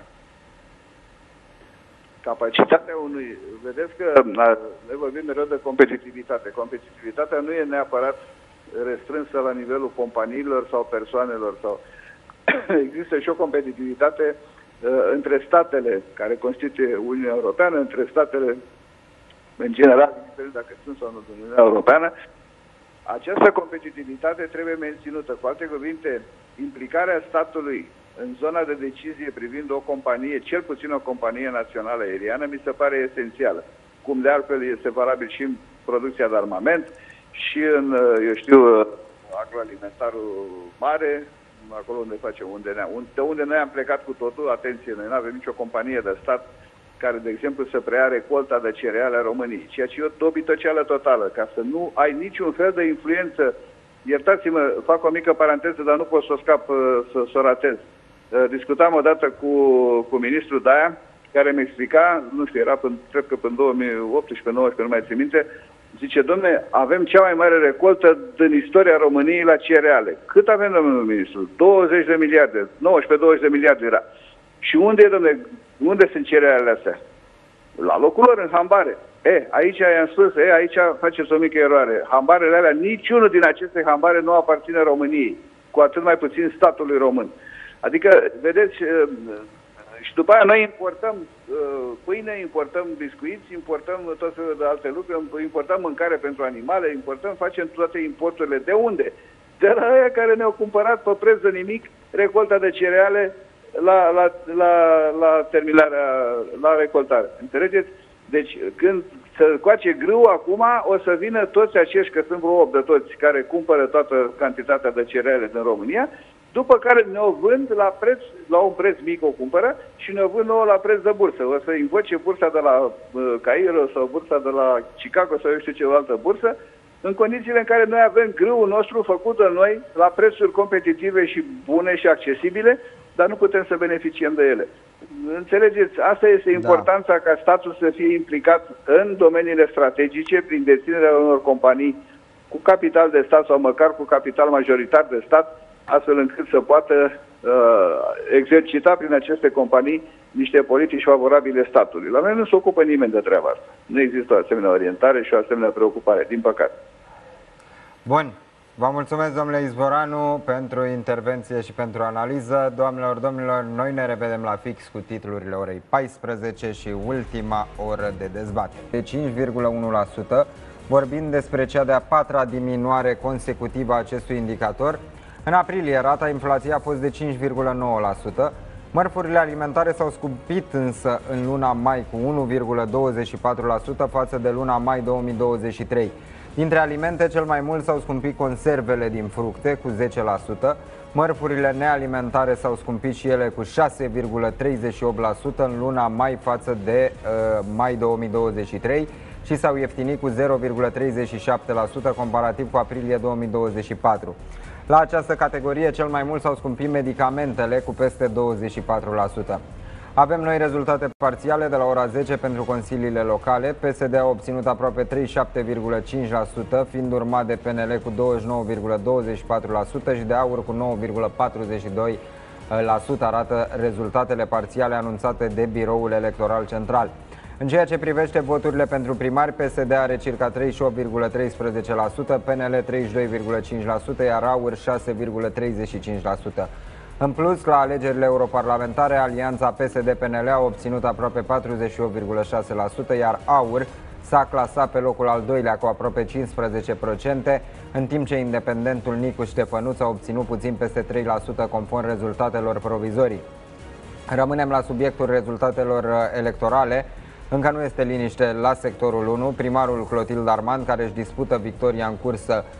Capacitatea unui... Vedeți că ne vorbim mereu de competitivitate. Competitivitatea nu e neapărat restrânsă la nivelul companiilor sau persoanelor. Sau există și o competitivitate uh, între statele care constituie Uniunea Europeană, între statele în general, dacă sunt sau nu în Uniunea Europeană. Această competitivitate trebuie menținută. Cu alte cuvinte, implicarea statului în zona de decizie privind o companie, cel puțin o companie națională aeriană, mi se pare esențială. Cum de altfel este valabil și în producția de armament și în, eu știu, agroalimentarul mare, acolo unde facem, unde ne de unde noi am plecat cu totul, atenție, noi nu avem nicio companie de stat care, de exemplu, să preia recolta de cereale a României, ceea ce e o dobitoceală totală, ca să nu ai niciun fel de influență. Iertați-mă, fac o mică paranteză, dar nu pot să o scap, să, să o ratez. Discutam odată cu, cu ministrul Daia, care mi explica, nu știu, era până, cred că până două mii optsprezece nouăsprezece, nu mai țin minte, zice, domne, avem cea mai mare recoltă din istoria României la cereale. Cât avem, domnul ministru? douăzeci de miliarde, nouăsprezece douăzeci de miliarde era. Și unde e, domne, unde sunt cerealele astea? La locul lor, în hambare. E, aici i-am spus, e, aici faceți o mică eroare. Hambarele alea, niciunul din aceste hambare nu aparține României, cu atât mai puțin statului român. Adică, vedeți, și după aia noi importăm pâine, importăm biscuiți, importăm tot felul de alte lucruri, importăm mâncare pentru animale, importăm, facem toate importurile. De unde? De la aia care ne-au cumpărat pe preț de nimic recolta de cereale la, la, la, la terminarea, la recoltare. Înțelegeți? Deci, când se coace grâu acum, o să vină toți acești, că sunt vreo opt de toți, care cumpără toată cantitatea de cereale din România, după care ne-o vând la preț, la un preț mic o cumpără și ne-o vând nouă la preț de bursă. O să invoce bursa de la uh, Cairo sau bursa de la Chicago sau eu știu ce o altă bursă, în condițiile în care noi avem grâul nostru făcut de noi la prețuri competitive și bune și accesibile, dar nu putem să beneficiem de ele. Înțelegeți? Asta este importanța, da, ca statul să fie implicat în domeniile strategice prin deținerea unor companii cu capital de stat sau măcar cu capital majoritar de stat, astfel încât să poată uh, exercita prin aceste companii niște politici favorabile statului. La noi nu se ocupă nimeni de treaba asta. Nu există o asemenea orientare și o asemenea preocupare, din păcate. Bun. Vă mulțumesc, domnule Izvoranu, pentru intervenție și pentru analiză. Doamnelor, domnilor, noi ne revedem la fix cu titlurile orei paisprezece și ultima oră de dezbatere. De cinci virgulă unu la sută, vorbind despre cea de-a patra diminuare consecutivă a acestui indicator. În aprilie, rata inflației a fost de cinci virgulă nouă la sută. Mărfurile alimentare s-au scumpit însă în luna mai cu unu virgulă douăzeci și patru la sută față de luna mai două mii douăzeci și trei. Dintre alimente, cel mai mult s-au scumpit conservele din fructe cu zece la sută, mărfurile nealimentare s-au scumpit și ele cu șase virgulă treizeci și opt la sută în luna mai față de uh, mai două mii douăzeci și trei și s-au ieftinit cu zero virgulă treizeci și șapte la sută comparativ cu aprilie două mii douăzeci și patru. La această categorie, cel mai mult s-au scumpit medicamentele cu peste douăzeci și patru la sută. Avem noi rezultate parțiale de la ora zece pentru consiliile locale. P S D a obținut aproape treizeci și șapte virgulă cinci la sută, fiind urmat de P N L cu douăzeci și nouă virgulă douăzeci și patru la sută și de AUR cu nouă virgulă patruzeci și doi la sută, arată rezultatele parțiale anunțate de Biroul Electoral Central. În ceea ce privește voturile pentru primari, P S D are circa treizeci și opt virgulă treisprezece la sută, P N L treizeci și doi virgulă cinci la sută, iar AUR șase virgulă treizeci și cinci la sută. În plus, la alegerile europarlamentare, alianța P S D P N L a obținut aproape patruzeci și opt virgulă șase la sută, iar AUR s-a clasat pe locul al doilea cu aproape cincisprezece la sută, în timp ce independentul Nicu Ștefănuț a obținut puțin peste trei la sută conform rezultatelor provizorii. Rămânem la subiectul rezultatelor electorale. Încă nu este liniște la sectorul unu. Primarul Clotilde Armand, care își dispută victoria în cursă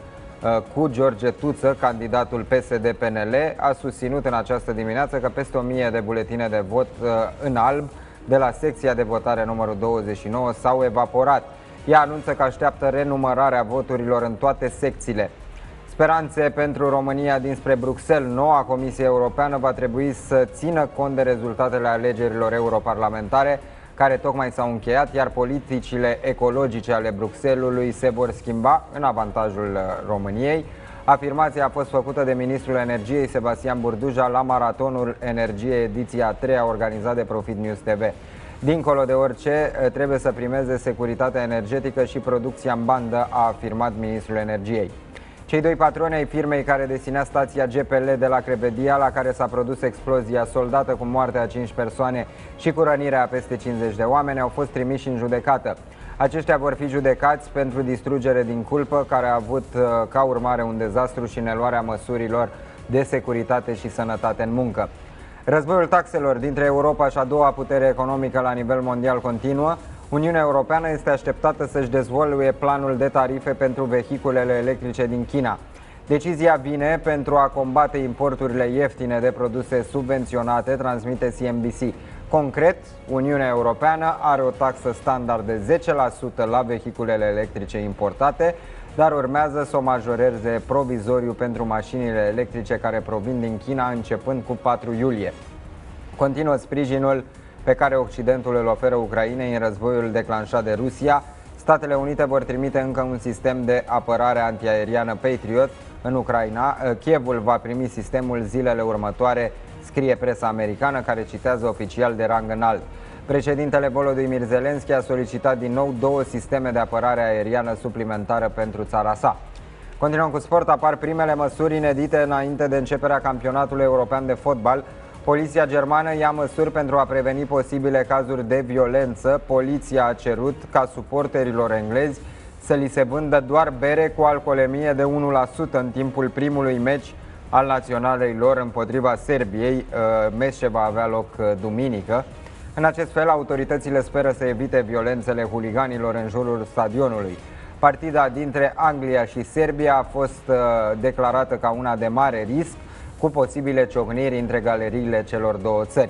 cu George Tuță, candidatul P S D P N L, a susținut în această dimineață că peste o mie de buletine de vot în alb de la secția de votare numărul douăzeci și nouă s-au evaporat. Ea anunță că așteaptă renumărarea voturilor în toate secțiile. Speranțe pentru România dinspre Bruxelles. Noua Comisie Europeană va trebui să țină cont de rezultatele alegerilor europarlamentare care tocmai s-au încheiat, iar politicile ecologice ale Bruxellesului se vor schimba în avantajul României. Afirmația a fost făcută de ministrul energiei Sebastian Burduja la Maratonul Energie ediția a treia organizat de Profit News T V. Dincolo de orice, trebuie să primeze securitatea energetică și producția în bandă, a afirmat ministrul energiei. Cei doi patroni ai firmei care deținea stația G P L de la Crevedia, la care s-a produs explozia soldată cu moartea a cinci persoane și cu rănirea a peste cincizeci de oameni, au fost trimiși în judecată. Aceștia vor fi judecați pentru distrugere din culpă, care a avut ca urmare un dezastru și neluarea măsurilor de securitate și sănătate în muncă. Războiul taxelor dintre Europa și a doua putere economică la nivel mondial continuă. Uniunea Europeană este așteptată să-și dezvăluie planul de tarife pentru vehiculele electrice din China. Decizia vine pentru a combate importurile ieftine de produse subvenționate, transmite C N B C. Concret, Uniunea Europeană are o taxă standard de zece la sută la vehiculele electrice importate, dar urmează să o majoreze provizoriu pentru mașinile electrice care provin din China începând cu patru iulie. Continuă sprijinul pe care Occidentul îl oferă Ucrainei în războiul declanșat de Rusia. Statele Unite vor trimite încă un sistem de apărare antiaeriană Patriot în Ucraina. Kievul va primi sistemul zilele următoare, scrie presa americană, care citează oficial de rang înalt. Președintele Volodymyr Zelensky a solicitat din nou două sisteme de apărare aeriană suplimentară pentru țara sa. Continuăm cu sport. Apar primele măsuri inedite înainte de începerea campionatului european de fotbal. Poliția germană ia măsuri pentru a preveni posibile cazuri de violență. Poliția a cerut ca suporterilor englezi să li se vândă doar bere cu alcoolemie de unu la sută în timpul primului meci al naționalei lor împotriva Serbiei, meci ce va avea loc duminică. În acest fel, autoritățile speră să evite violențele huliganilor în jurul stadionului. Partida dintre Anglia și Serbia a fost declarată ca una de mare risc, cu posibile ciocniri între galeriile celor două țări.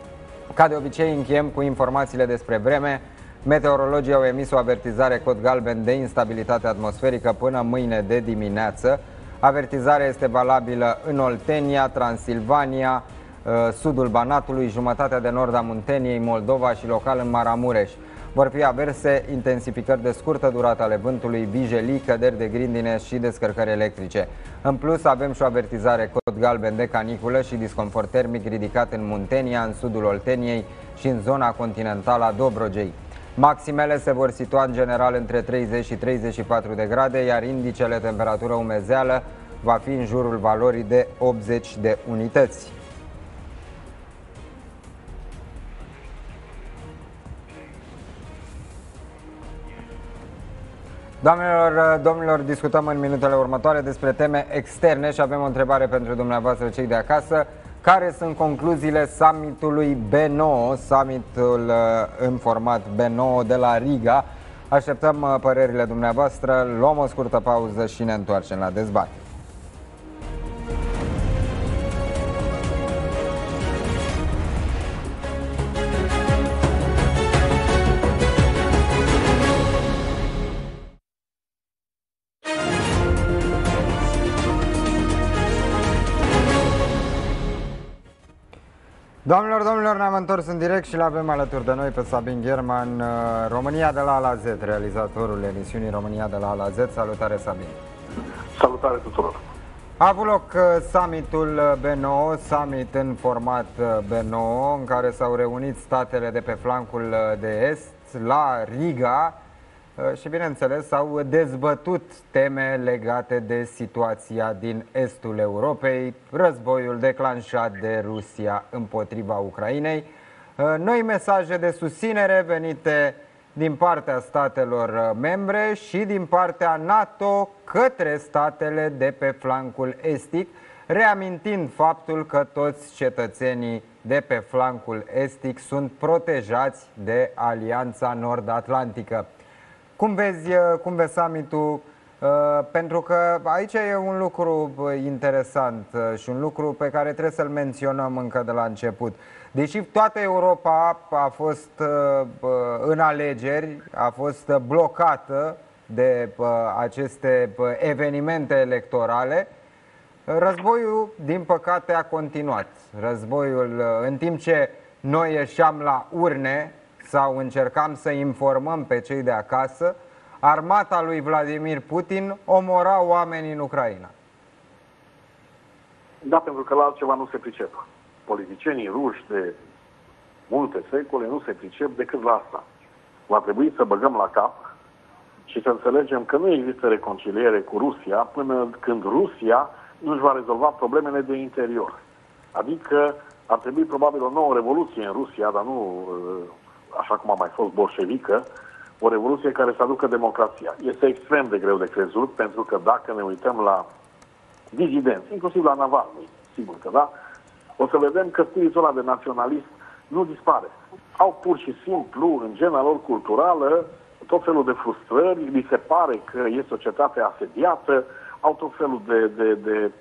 Ca de obicei, încheiem cu informațiile despre vreme. Meteorologii au emis o avertizare cod galben de instabilitate atmosferică până mâine de dimineață. Avertizarea este valabilă în Oltenia, Transilvania, sudul Banatului, jumătatea de nord a Munteniei, Moldova și local în Maramureș. Vor fi averse, intensificări de scurtă durată ale vântului, vijelii, căderi de grindine și descărcări electrice. În plus, avem și o avertizare cod galben de caniculă și disconfort termic ridicat în Muntenia, în sudul Olteniei și în zona continentală a Dobrogei. Maximele se vor situa în general între treizeci și treizeci și patru de grade, iar indicele temperatură umezeală va fi în jurul valorii de optzeci de unități. Doamnelor, domnilor, discutăm în minutele următoare despre teme externe și avem o întrebare pentru dumneavoastră, cei de acasă. Care sunt concluziile summitului B nouă, summitul în format B nouă de la Riga? Așteptăm părerile dumneavoastră, luăm o scurtă pauză și ne întoarcem la dezbatere. Doamnelor, domnilor, ne-am întors în direct și l-avem alături de noi pe Sabin Gherman, România de la A la Z, realizatorul emisiunii România de la A la Z. Salutare, Sabin! Salutare tuturor! A avut loc summitul B nouă, summit în format B nouă, în care s-au reunit statele de pe flancul de est la Riga și, bineînțeles, s-au dezbătut teme legate de situația din estul Europei, războiul declanșat de Rusia împotriva Ucrainei, noi mesaje de susținere venite din partea statelor membre și din partea NATO către statele de pe flancul estic, reamintind faptul că toți cetățenii de pe flancul estic sunt protejați de Alianța Nord-Atlantică. Cum vezi, cum vezi summitul Pentru că aici e un lucru interesant și un lucru pe care trebuie să-l menționăm încă de la început. Deși toată Europa a fost în alegeri, a fost blocată de aceste evenimente electorale, războiul, din păcate, a continuat. Războiul, în timp ce noi ieșeam la urne sau încercam să informăm pe cei de acasă, armata lui Vladimir Putin omora oameni în Ucraina. Da, pentru că la altceva nu se pricep. Politicienii ruși de multe secole nu se pricep decât la asta. Va trebui să băgăm la cap și să înțelegem că nu există reconciliere cu Rusia până când Rusia nu își va rezolva problemele de interior. Adică ar trebui probabil o nouă revoluție în Rusia, dar nu așa cum a mai fost bolșevică, o revoluție care să aducă democrația. Este extrem de greu de crezut, pentru că dacă ne uităm la dizidenți, inclusiv la Navalny, sigur că da, o să vedem că spiritul ăla de naționalist nu dispare. Au pur și simplu, în gena lor culturală, tot felul de frustrări, li se pare că e societatea asediată, au tot felul de, de, de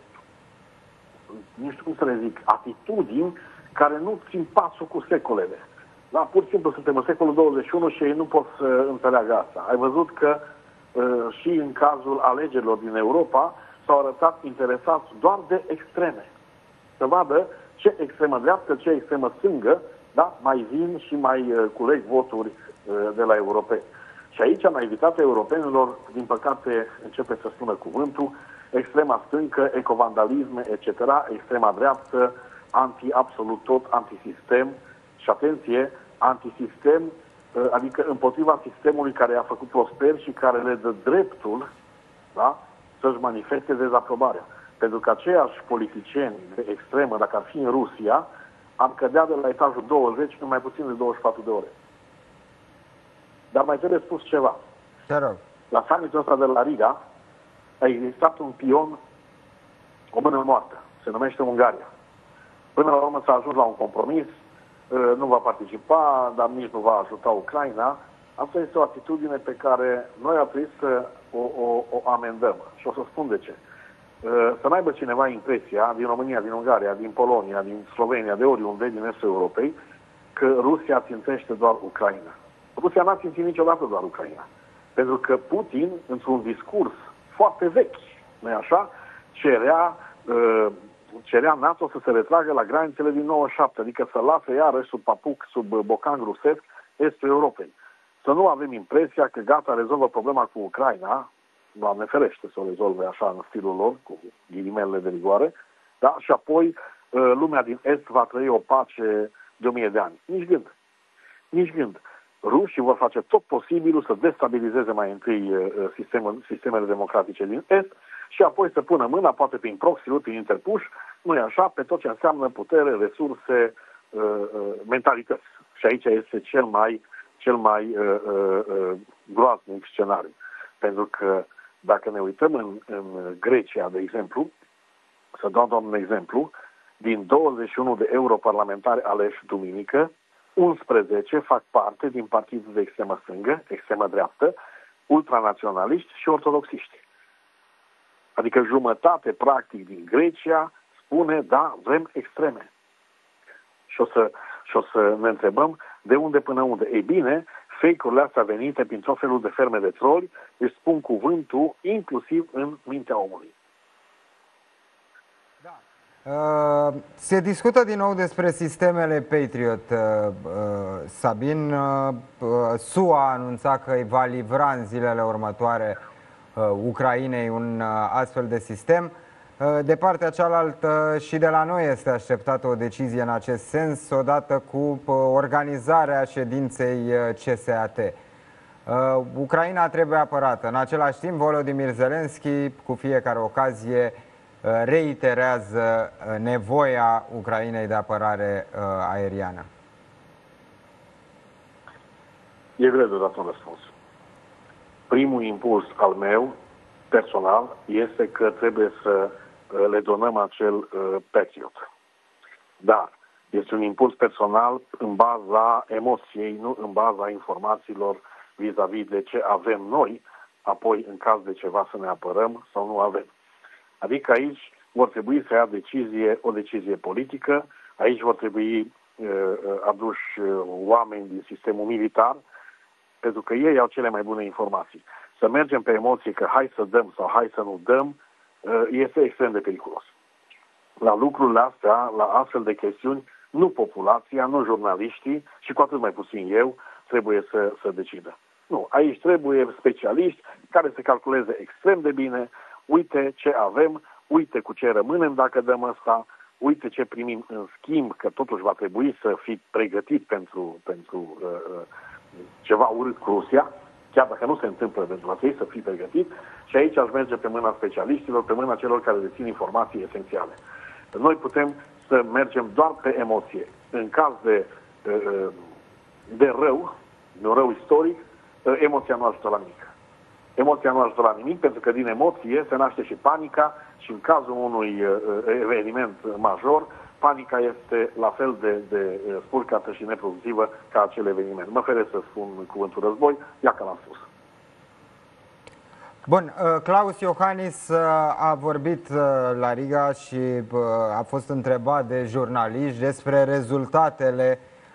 nu știu cum să le zic, atitudini care nu țin pasul cu secolele. Da, pur și simplu suntem în secolul douăzeci și unu și ei nu pot să înțeleagă asta. Ai văzut că uh, și în cazul alegerilor din Europa s-au arătat interesați doar de extreme. Să vadă ce extremă dreaptă, ce extremă stângă, da, mai vin și mai uh, culeg voturi uh, de la europeni. Și aici naivitatea europenilor, din păcate, începe să spună cuvântul, extrema stâncă, ecovandalisme, et cetera, extrema dreaptă, anti-absolut tot, antisistem și, atenție, antisistem, adică împotriva sistemului care a făcut prosper și care le dă dreptul, da, să-și manifeste dezaprobarea. Pentru că aceiași politicieni de extremă, dacă ar fi în Rusia, ar cădea de la etajul douăzeci în mai puțin de douăzeci și patru de ore. Dar mai trebuie spus ceva. Te rog. La summitul ăsta de la Riga a existat un pion, o mână moartă. Se numește Ungaria. Până la urmă s-a ajuns la un compromis, nu va participa, dar nici nu va ajuta Ucraina. Asta este o atitudine pe care noi ar trebui să o, o, o amendăm. Și o să spun de ce. Să n-aibă cineva impresia, din România, din Ungaria, din Polonia, din Slovenia, de oriunde, din estul Europei, că Rusia țintește doar Ucraina. Rusia n-a țintit niciodată doar Ucraina. Pentru că Putin, într-un discurs foarte vechi, nu-i așa, cerea, uh, cerea NATO să se retragă la granițele din nouăzeci și șapte, adică să lase iarăși sub papuc, sub bocan rusesc, estul Europei. Să nu avem impresia că gata, rezolvă problema cu Ucraina, Doamne ferește să o rezolve așa în stilul lor, cu ghilimelele de rigoare, da? Și apoi uh, lumea din Est va trăi o pace de o mie de ani. Nici gând. Nici gând. Rușii vor face tot posibilul să destabilizeze mai întâi uh, sistemul, sistemele democratice din Est și apoi să pună mâna, poate prin proxy, prin interpuși, nu e așa, pe tot ce înseamnă putere, resurse, uh, uh, mentalități. Și aici este cel mai, cel mai uh, uh, groaznic scenariu. Pentru că dacă ne uităm în, în Grecia, de exemplu, să dau doar un exemplu, din douăzeci și unu de europarlamentari aleși duminică, unsprezece fac parte din partidul de extremă stângă, extremă dreaptă, ultranaționaliști și ortodoxiști. Adică jumătate, practic, din Grecia spune, da, vrem extreme. Și o să, și o să ne întrebăm de unde până unde. Ei bine, fake-urile astea venite prin tot felul de ferme de troli își spun cuvântul inclusiv în mintea omului. Da. Uh, se discută din nou despre sistemele Patriot, uh, uh, Sabin. Uh, S U A a anunțat că îi va livra în zilele următoare uh, Ucrainei un uh, astfel de sistem. Uh, de partea cealaltă și de la noi este așteptată o decizie în acest sens, odată cu uh, organizarea ședinței uh, C S A T. Uh, Ucraina trebuie apărată. În același timp, Volodymyr Zelensky, cu fiecare ocazie, reiterează nevoia Ucrainei de apărare uh, aeriană. E greu de dat un răspuns. Primul impuls al meu, personal, este că trebuie să uh, le donăm acel uh, Patriot. Dar este un impuls personal în baza emoției, nu în baza informațiilor vis-a-vis de ce avem noi apoi în caz de ceva să ne apărăm sau nu avem. Adică aici vor trebui să ia decizie, o decizie politică, aici vor trebui uh, aduși uh, oameni din sistemul militar, pentru că ei au cele mai bune informații. Să mergem pe emoții că hai să dăm sau hai să nu dăm, uh, este extrem de periculos. La lucrurile astea, la astfel de chestiuni, nu populația, nu jurnaliștii și cu atât mai puțin eu trebuie să, să decidă. Nu, aici trebuie specialiști care să calculeze extrem de bine, uite ce avem, uite cu ce rămânem dacă dăm asta, uite ce primim în schimb, că totuși va trebui să fii pregătit pentru, pentru uh, ceva urât cu Rusia, chiar dacă nu se întâmplă, pentru va trebui să fii pregătit și aici aș merge pe mâna specialiștilor, pe mâna celor care dețin informații esențiale. Noi putem să mergem doar pe emoție. În caz de, de rău, de un rău istoric, emoția nu ajută la nimic. Emoția nu ajută la nimic pentru că din emoție se naște și panica și în cazul unui eveniment major, panica este la fel de, de spurcată și neproductivă ca acel eveniment. Mă feresc să spun cuvântul război, ia că l-am spus. Bun, Klaus Iohannis a vorbit la Riga și a fost întrebat de jurnaliști despre rezultatele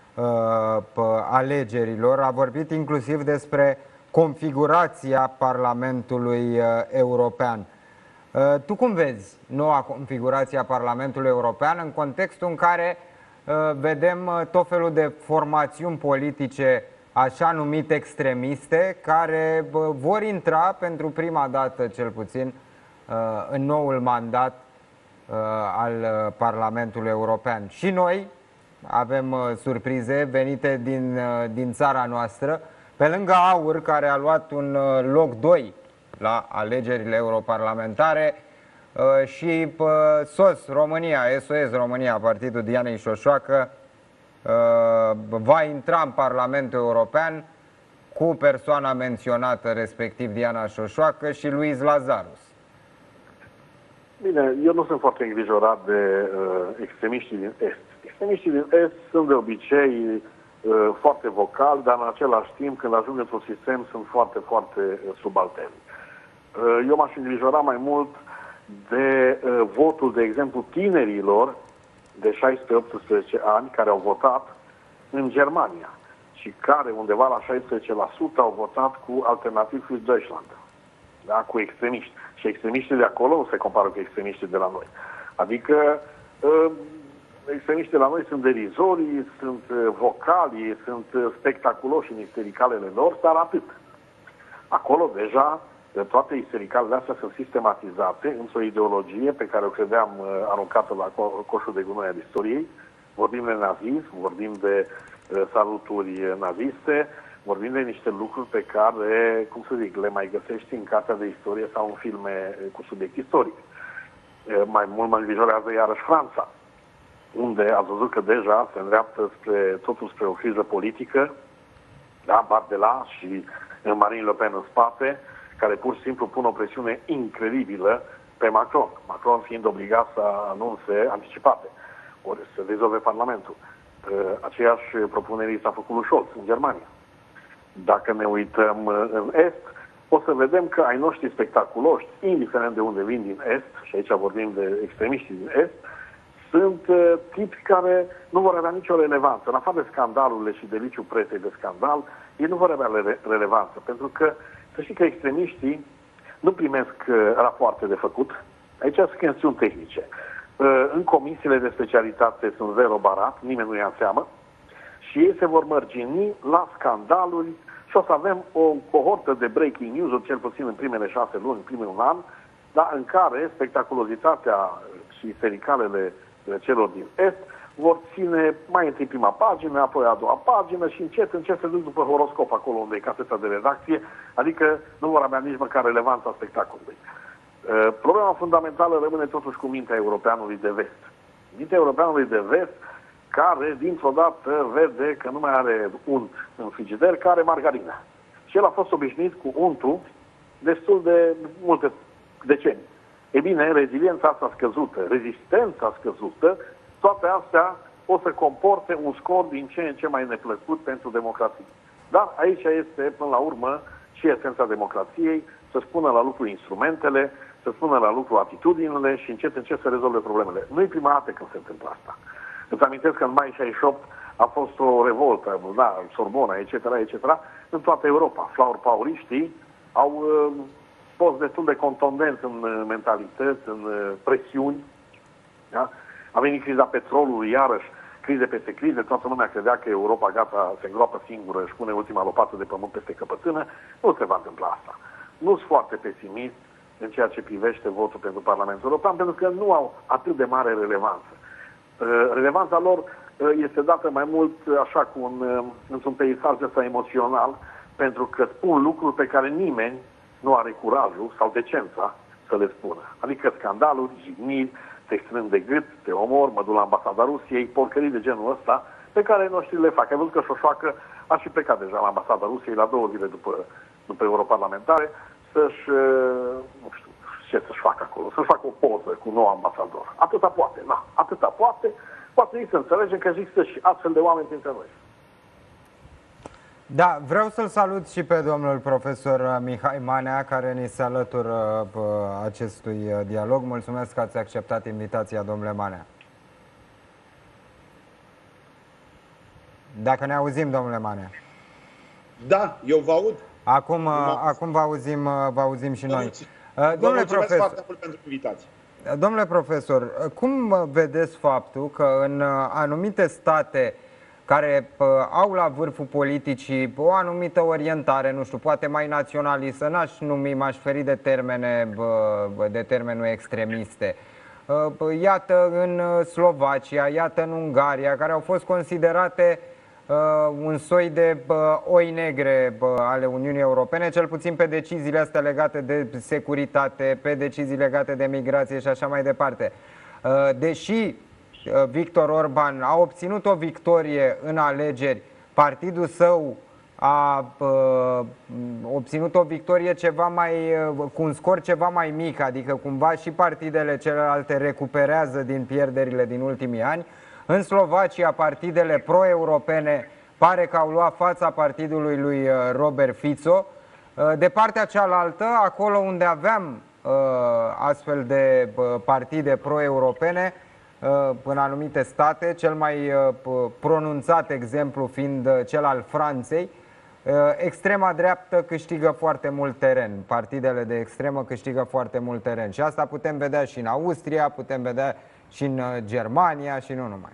alegerilor. A vorbit inclusiv despre configurația Parlamentului European. Tu cum vezi noua configurație a Parlamentului European în contextul în care vedem tot felul de formațiuni politice așa numite extremiste, care vor intra pentru prima dată, cel puțin, în noul mandat al Parlamentului European. Și noi avem surprize venite din, din țara noastră, pe lângă AUR, care a luat un loc doi la alegerile europarlamentare, și S O S România, S O S România, partidul Dianei Șoșoacă, va intra în Parlamentul European cu persoana menționată, respectiv Diana Șoșoacă și Luiz Lazarus. Bine, eu nu sunt foarte îngrijorat de uh, extremiștii din Est. Extremiștii din Est sunt de obicei uh, foarte vocali, dar în același timp, când ajung într-un sistem, sunt foarte, foarte uh, subalterni. Uh, eu m-aș îngrijora mai mult de uh, votul, de exemplu, tinerilor de șaisprezece optsprezece ani care au votat în Germania și care undeva la șaisprezece la sută au votat cu Alternativ für Deutschland, da? Cu extremiști. Și extremiștii de acolo nu se compară cu extremiștii de la noi. Adică extremiștii de la noi sunt derizorii, sunt vocali, sunt spectaculoși în istericalele lor, dar atât. Acolo deja toate istericalele astea sunt sistematizate într-o ideologie pe care o credeam aruncată la co coșul de gunoi al istoriei. Vorbim de nazism, vorbim de saluturi naziste, vorbim de niște lucruri pe care, cum să zic, le mai găsești în cartea de istorie sau în filme cu subiect istoric. Mai mult mă îngrijorează iarăși Franța, unde ați văzut că deja se îndreaptă spre, totul spre o criză politică, da, Bardella și Marine Le Pen în spate, care pur și simplu pun o presiune incredibilă pe Macron. Macron fiind obligat să anunțe anticipate, ori să rezolve Parlamentul. Aceeași propunere s-a făcut lui Scholz în Germania. Dacă ne uităm în Est, o să vedem că ai noștri spectaculoși, indiferent de unde vin din Est, și aici vorbim de extremiștii din Est, sunt uh, tipi care nu vor avea nicio relevanță. În afară de scandalurile și deliciul presei de scandal, ei nu vor avea re relevanță, pentru că să știi că extremiștii nu primesc uh, rapoarte de făcut. Aici sunt chestiuni tehnice. Uh, în comisiile de specialitate sunt zero barat, nimeni nu ia în seamă, și ei se vor mărgini la scandaluri și o să avem o cohortă de breaking news, cel puțin în primele șase luni, în primul un an, dar în care spectaculozitatea și istericalele celor din Est vor ține mai întâi prima pagină, apoi a doua pagină și încet, încet se duc după horoscop acolo unde e caseta de redacție, adică nu vor avea nici măcar relevanța spectacolului. Uh, problema fundamentală rămâne totuși cu mintea europeanului de vest. Mintea europeanului de vest care dintr-o dată vede că nu mai are unt în frigider, care are margarină. Și el a fost obișnuit cu untul destul de multe decenii. E bine, reziliența asta scăzută, rezistența scăzută, toate astea o să comporte un scor din ce în ce mai neplăcut pentru democrație. Dar aici este, până la urmă, și și esența democrației, să-și pună la lucru instrumentele, să-și pună la lucru atitudinile și încet, încet să rezolve problemele. Nu e prima dată când se întâmplă asta. Îți amintesc că în mai șaizeci și opt a fost o revoltă, da, Sorbona, et cetera, et cetera, în toată Europa. Flower Poweriștii au uh, fost destul de contundenți în uh, mentalități, în uh, presiuni. Da? A venit criza petrolului, iarăși, crize peste crize, toată lumea credea că Europa gata, se îngroapă singură, își pune ultima lopată de pământ peste căpățână. Nu se va întâmpla asta. Nu sunt foarte pesimist în ceea ce privește votul pentru Parlamentul European, pentru că nu au atât de mare relevanță. Uh, relevanța lor uh, este dată mai mult uh, așa cu un, uh, într-un peisaj ăsta emoțional, pentru că spun lucruri pe care nimeni nu are curajul sau decența să le spună. Adică scandaluri, jigniri, te strâng de gât, te omor, mă duc la ambasada Rusiei, porcării de genul ăsta pe care noștri le fac. Ai văzut că Șoșoacă a și plecat deja la ambasada Rusiei la două zile după, după europarlamentare să-și, nu știu ce să-și facă acolo, să-și facă o poză cu nou ambasador. Atâta poate, na, atâta poate. Poate să înțelegem că există și astfel de oameni dintre noi. Da, vreau să-l salut și pe domnul profesor Mihai Manea, care ni se alătură acestui dialog. Mulțumesc că ați acceptat invitația, domnule Manea. Dacă ne auzim, domnule Manea. Da, eu vă aud. Acum, acum vă auzim, vă auzim și noi. Vă mulțumesc profesor, foarte mult pentru invitație. Domnule profesor, cum vedeți faptul că în anumite state care au la vârful politicii o anumită orientare, nu știu, poate mai naționalistă, n-aș numi, m-aș feri de termene, de termenul extremiste. Iată în Slovacia, iată în Ungaria, care au fost considerate un soi de oi negre ale Uniunii Europene, cel puțin pe deciziile astea legate de securitate, pe decizii legate de migrație și așa mai departe. Deși Victor Orban a obținut o victorie în alegeri, partidul său a uh, obținut o victorie ceva mai, uh, cu un scor ceva mai mic, adică cumva și partidele celelalte recuperează din pierderile din ultimii ani. În Slovacia, partidele pro-europene pare că au luat fața partidului lui Robert Fico. Uh, de partea cealaltă, acolo unde aveam uh, astfel de uh, partide pro-europene, în anumite state, cel mai pronunțat exemplu fiind cel al Franței, extrema dreaptă câștigă foarte mult teren. Partidele de extremă câștigă foarte mult teren. Și asta putem vedea și în Austria, putem vedea și în Germania și nu numai.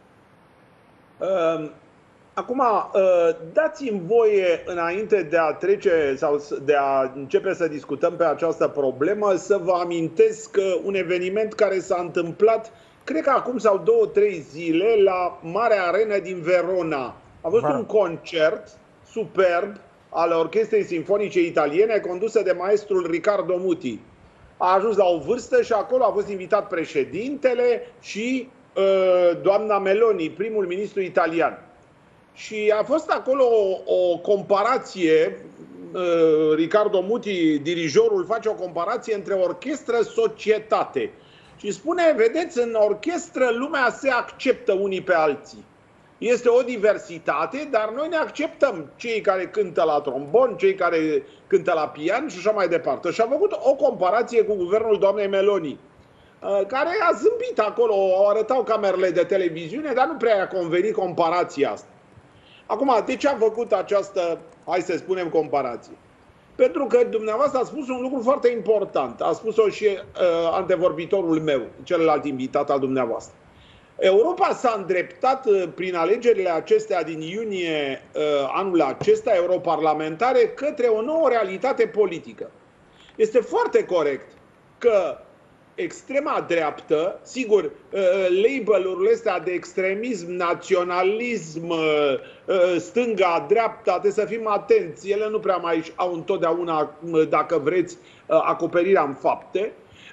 Acum, dați-mi voie, înainte de a trece sau de a începe să discutăm pe această problemă, să vă amintesc un eveniment care s-a întâmplat cred că acum sau două, trei zile, la Marea Arenă din Verona. A fost un concert superb al Orchestrei Sinfonice Italiene, condusă de maestrul Riccardo Muti. A ajuns la o vârstă și acolo a fost invitat președintele și uh, doamna Meloni, primul ministru italian. Și a fost acolo o, o comparație, uh, Riccardo Muti, dirijorul, face o comparație între orchestră-societate. Și spune, vedeți, în orchestră lumea se acceptă unii pe alții. Este o diversitate, dar noi ne acceptăm, cei care cântă la trombon, cei care cântă la pian și așa mai departe. Și a făcut o comparație cu guvernul doamnei Meloni, care a zâmbit acolo, o arătau camerele de televiziune, dar nu prea i-a convenit comparația asta. Acum, de ce a făcut această, hai să spunem, comparație? Pentru că dumneavoastră a spus un lucru foarte important. A spus-o și uh, antevorbitorul meu, celălalt invitat al dumneavoastră. Europa s-a îndreptat uh, prin alegerile acestea din iunie uh, anul acesta, europarlamentare, către o nouă realitate politică. Este foarte corect că extrema dreaptă, sigur, label-urile astea de extremism, naționalism, stânga, dreapta, trebuie să fim atenți. Ele nu prea mai au întotdeauna, dacă vreți, acoperirea în fapte.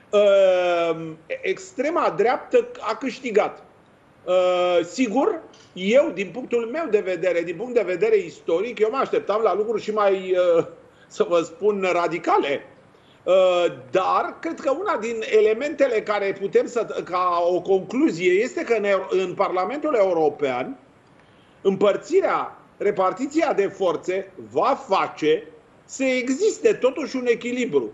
Extrema dreaptă a câștigat. Sigur, eu, din punctul meu de vedere, din punct de vedere istoric, eu mă așteptam la lucruri și mai, să vă spun, radicale. Dar cred că una din elementele care putem să, ca o concluzie, este că în Parlamentul European împărțirea, repartiția de forțe va face să existe totuși un echilibru.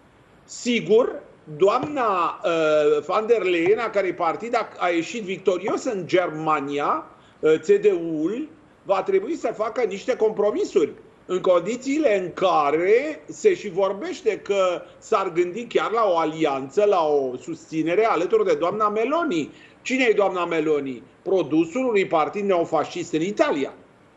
Sigur, doamna uh, van der Leyen, a cărei partid a, a ieșit victorios în Germania, uh, C D U-ul, va trebui să facă niște compromisuri în condițiile în care se și vorbește că s-ar gândi chiar la o alianță, la o susținere alături de doamna Meloni. Cine e doamna Meloni? Produsul unui partid neofascist în Italia.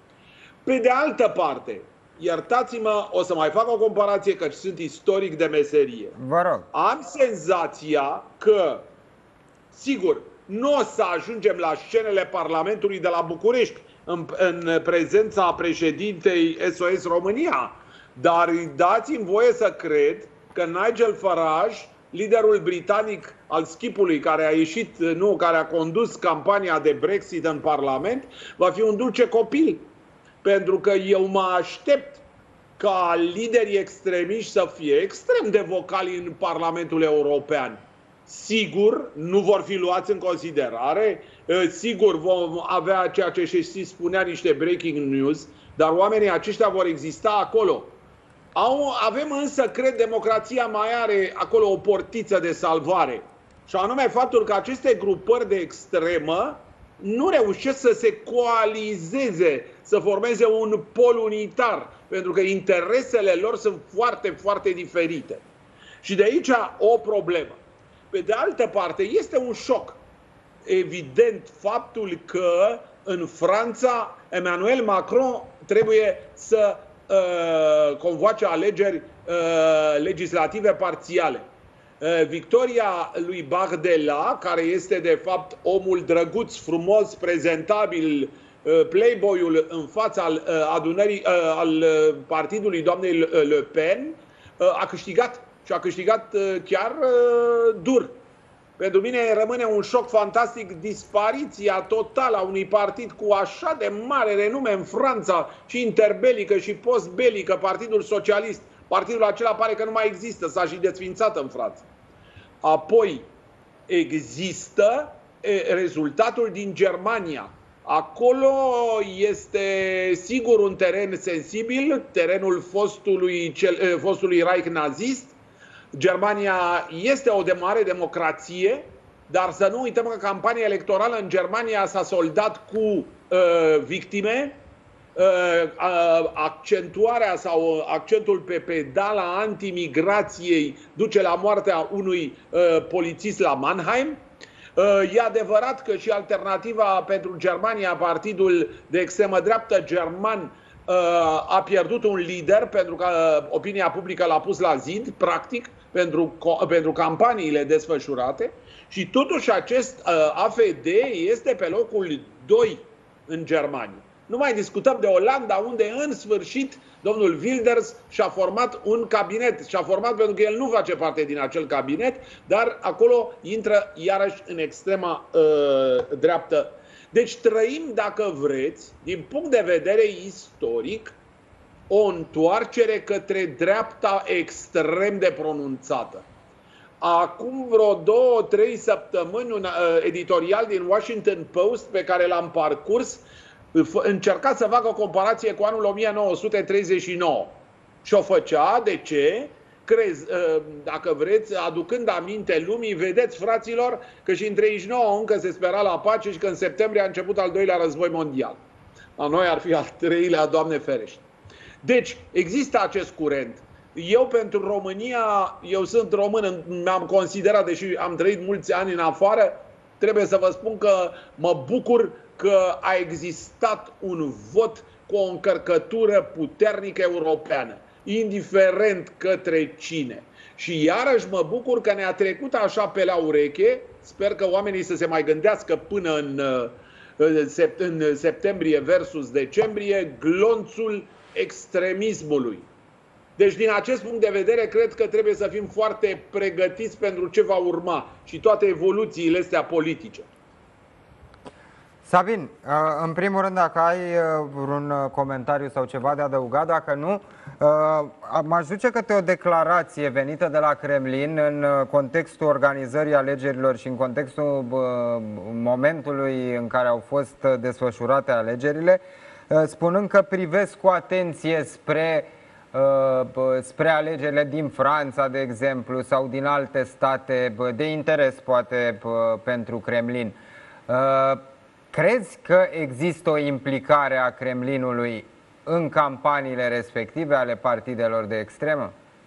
Pe de altă parte, iertați-mă, o să mai fac o comparație, că sunt istoric de meserie. Vă rog. Am senzația că, sigur, nu o să ajungem la scenele Parlamentului de la București, în, în prezența președintei S O S România, dar dați-mi voie să cred că Nigel Farage, liderul britanic al Schipului, care a ieșit, nu, care a condus campania de Brexit în Parlament, va fi un dulce copil. Pentru că eu mă aștept ca liderii extremiști să fie extrem de vocali în Parlamentul European. Sigur, nu vor fi luați în considerare, sigur vom avea ceea ce și spunea niște breaking news, dar oamenii aceștia vor exista acolo. Au, avem însă, cred, democrația mai are acolo o portiță de salvare. Și anume faptul că aceste grupări de extremă nu reușesc să se coalizeze, să formeze un pol unitar, pentru că interesele lor sunt foarte, foarte diferite. Și de aici o problemă. Pe de altă parte, este un șoc, evident, faptul că în Franța Emmanuel Macron trebuie să uh, convoace alegeri uh, legislative parțiale. Uh, victoria lui Bardella, care este de fapt omul drăguț, frumos, prezentabil, uh, playboy-ul în fața uh, adunării, uh, al uh, partidului doamnei Le Pen, uh, a câștigat. Și a câștigat uh, chiar uh, dur. Pentru mine rămâne un șoc fantastic dispariția totală a unui partid cu așa de mare renume în Franța, și interbelică și postbelică, Partidul Socialist. Partidul acela pare că nu mai există, s-a și desfințat în Franța. Apoi există e, rezultatul din Germania. Acolo este sigur un teren sensibil, terenul fostului, cel, fostului Reich nazist. Germania este o de mare democrație, dar să nu uităm că campania electorală în Germania s-a soldat cu uh, victime, uh, uh, accentuarea sau accentul pe pedala antimigrației duce la moartea unui uh, polițist la Mannheim. Uh, e adevărat că și Alternativa pentru Germania, partidul de extremă dreaptă german, a pierdut un lider pentru că opinia publică l-a pus la zid, practic, pentru, pentru campaniile desfășurate, și totuși acest A F D este pe locul doi în Germania. Nu mai discutăm de Olanda, unde în sfârșit domnul Wilders și-a format un cabinet. Și-a format pentru că el nu face parte din acel cabinet, dar acolo intră iarăși în extrema uh, dreaptă. Deci trăim, dacă vreți, din punct de vedere istoric, o întoarcere către dreapta extrem de pronunțată. Acum vreo două, trei săptămâni, un editorial din Washington Post pe care l-am parcurs încerca să facă o comparație cu anul o mie nouă sute treizeci și nouă. Și o făcea, de ce? Crezi, dacă vreți, aducând aminte lumii, vedeți, fraților, că și în treizeci și nouă încă se spera la pace și că în septembrie a început al doilea război mondial. La noi ar fi al treilea, Doamne ferește. Deci, există acest curent. Eu, pentru România, eu sunt român, mi-am considerat, deși am trăit mulți ani în afară, trebuie să vă spun că mă bucur că a existat un vot cu o încărcătură puternică europeană, indiferent către cine. Și iarăși mă bucur că ne-a trecut așa pe la ureche, sper că oamenii să se mai gândească până în, în septembrie versus decembrie, glonțul extremismului. Deci din acest punct de vedere cred că trebuie să fim foarte pregătiți pentru ce va urma și toate evoluțiile astea politice. Sabin, în primul rând, dacă ai vreun comentariu sau ceva de adăugat, dacă nu, m-aș duce către o declarație venită de la Kremlin în contextul organizării alegerilor și în contextul momentului în care au fost desfășurate alegerile, spunând că privesc cu atenție spre spre alegerile din Franța, de exemplu, sau din alte state de interes, poate, pentru Kremlin. Crezi că există o implicare a Kremlinului în campaniile respective ale partidelor de extremă?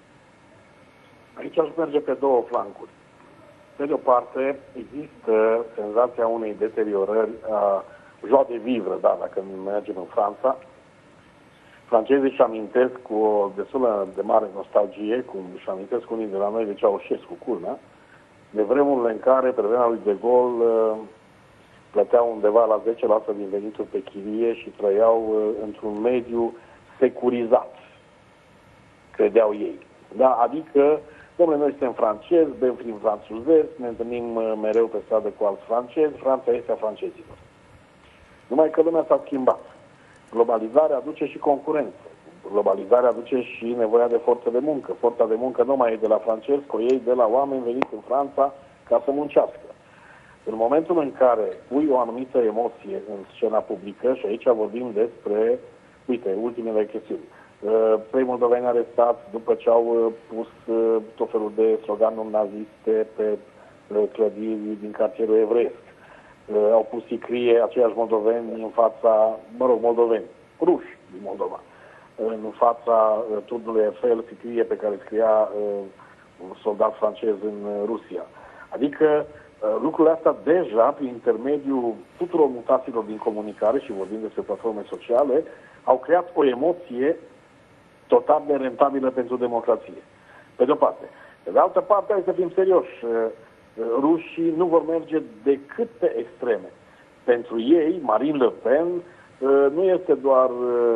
Aici aș merge pe două flancuri. Pe de o parte, există senzația unei deteriorări a joie de vivre, da, dacă mergem în Franța. Francezii își amintesc cu o destulă de mare nostalgie, cum își amintesc unii de la noi de Ceaușescu, culmea, de vremurile în care, pe vremea lui de Gaulle, plăteau undeva la zece la sută din venituri pe chirie și trăiau într-un mediu securizat, credeau ei. Da? Adică, domnule, noi suntem francezi, bem prin franțuzesc, ne întâlnim mereu pe stradă cu alți francezi, Franța este a francezilor. Numai că lumea s-a schimbat. Globalizarea aduce și concurență. Globalizarea aduce și nevoia de forță de muncă. Forța de muncă nu mai e de la francezi, cu ei de la oameni veniți în Franța ca să muncească. În momentul în care pui o anumită emoție în scena publică, și aici vorbim despre, uite, ultimele chestiuni. Trei moldoveni arestați după ce au pus tot felul de sloganuri naziste pe clădiri din cartierul evreiesc. Au pus sicrie aceiași moldoveni în fața, mă rog, moldoveni, ruși din Moldova, în fața turnului Eiffel, sicrie pe care scria un soldat francez în Rusia. Adică lucrurile astea deja, prin intermediul tuturor mutațiilor din comunicare, și vorbim despre platforme sociale, au creat o emoție total nerentabilă pentru democrație. Pe de o parte. Pe de altă parte, hai să fim serioși. Rușii nu vor merge decât pe extreme. Pentru ei, Marine Le Pen nu este doar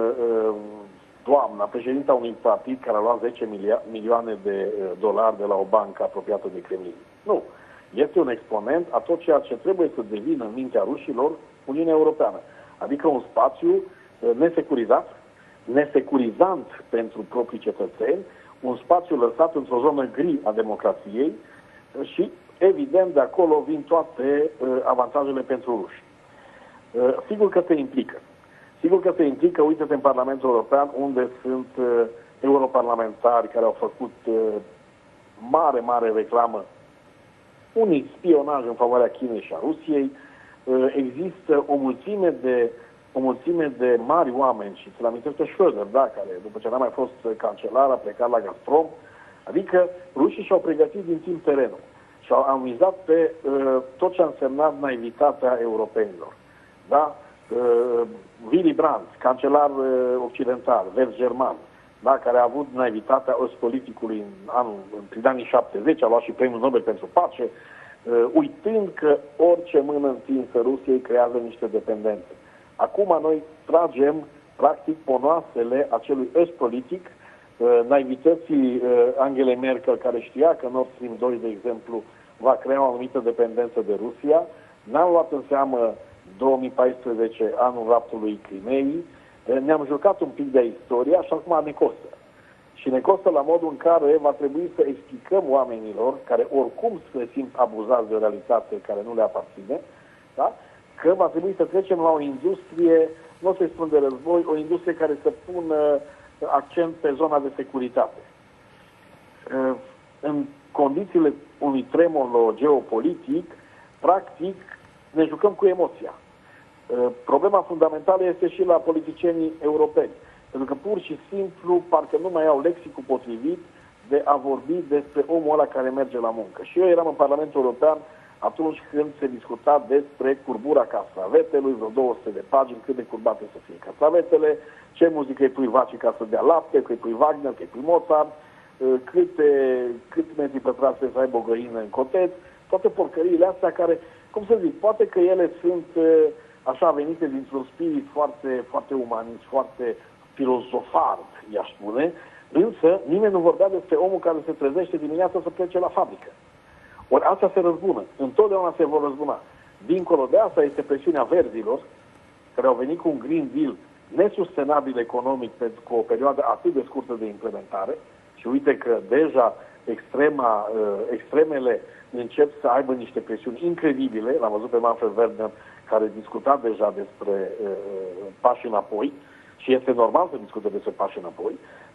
doamna, președinta unui partid care a luat zece milioane de dolari de la o bancă apropiată de Kremlin. Nu. Este un exponent a tot ceea ce trebuie să devină în mintea rușilor Uniunea Europeană. Adică un spațiu nesecurizat, nesecurizant pentru proprii cetățeni, un spațiu lăsat într-o zonă gri a democrației și, evident, de acolo vin toate uh, avantajele pentru ruși. Uh, sigur că se implică. Sigur că se implică, uite-te în Parlamentul European, unde sunt uh, europarlamentari care au făcut uh, mare, mare reclamă, unii spionaj în favoarea Chinei și a Rusiei. Uh, există o mulțime de o mulțime de mari oameni, și ți-l amintesc pe Schröder, da, care după ce n-a mai fost cancelar a plecat la Gazprom. Adică rușii și-au pregătit din timp terenul și au mizat pe uh, tot ce a însemnat naivitatea europenilor. Da? Uh, Willy Brandt, cancelar uh, occidental, vest-german, da, care a avut naivitatea ostpoliticului în anul, prin anii șaptezeci, a luat și premiul Nobel pentru pace, uh, uitând că orice mână întinsă Rusiei creează niște dependențe. Acum noi tragem, practic, ponoasele acelui ostpolitic, uh, naivității uh, Angelei Merkel, care știa că Nord Stream doi, de exemplu, va crea o anumită dependență de Rusia. N-am luat în seamă două mii paisprezece, anul raptului Crimeei. Ne-am jucat un pic de istoria și acum ne costă. Și ne costă la modul în care va trebui să explicăm oamenilor, care oricum se simt abuzați de o realitate care nu le aparține, da? Că va trebui să trecem la o industrie, nu o să-i spun de război, o industrie care să pună accent pe zona de securitate. În condițiile unui tremur geopolitic, practic, ne jucăm cu emoția. Problema fundamentală este și la politicienii europeni. Pentru că pur și simplu parcă nu mai au lexicul potrivit de a vorbi despre omul ăla care merge la muncă. Și eu eram în Parlamentul European atunci când se discuta despre curbura castravetelui, vreo două sute de pagini, cât de curbate să fie castravetele, ce muzică îi pui vacii ca să dea lapte, că îi pui Wagner, că îi pui Mozart, câte, câți metri pătrați să aibă o găină în coteț, toate porcăriile astea care, cum să zic, poate că ele sunt așa venite dintr-un spirit foarte, foarte umanist, foarte filozofar, i-aș spune, însă nimeni nu vorbea despre omul care se trezește dimineața să plece la fabrică. Ori asta se răzbună. Întotdeauna se vor răzbuna. Dincolo de asta este presiunea verzilor, care au venit cu un Green Deal nesustenabil economic pentru cu o perioadă atât de scurtă de implementare. Și uite că deja extrema, extremele încep să aibă niște presiuni incredibile. L-am văzut pe Manfred Weber, care discuta deja despre uh, pași înapoi și este normal să discute despre pași înapoi.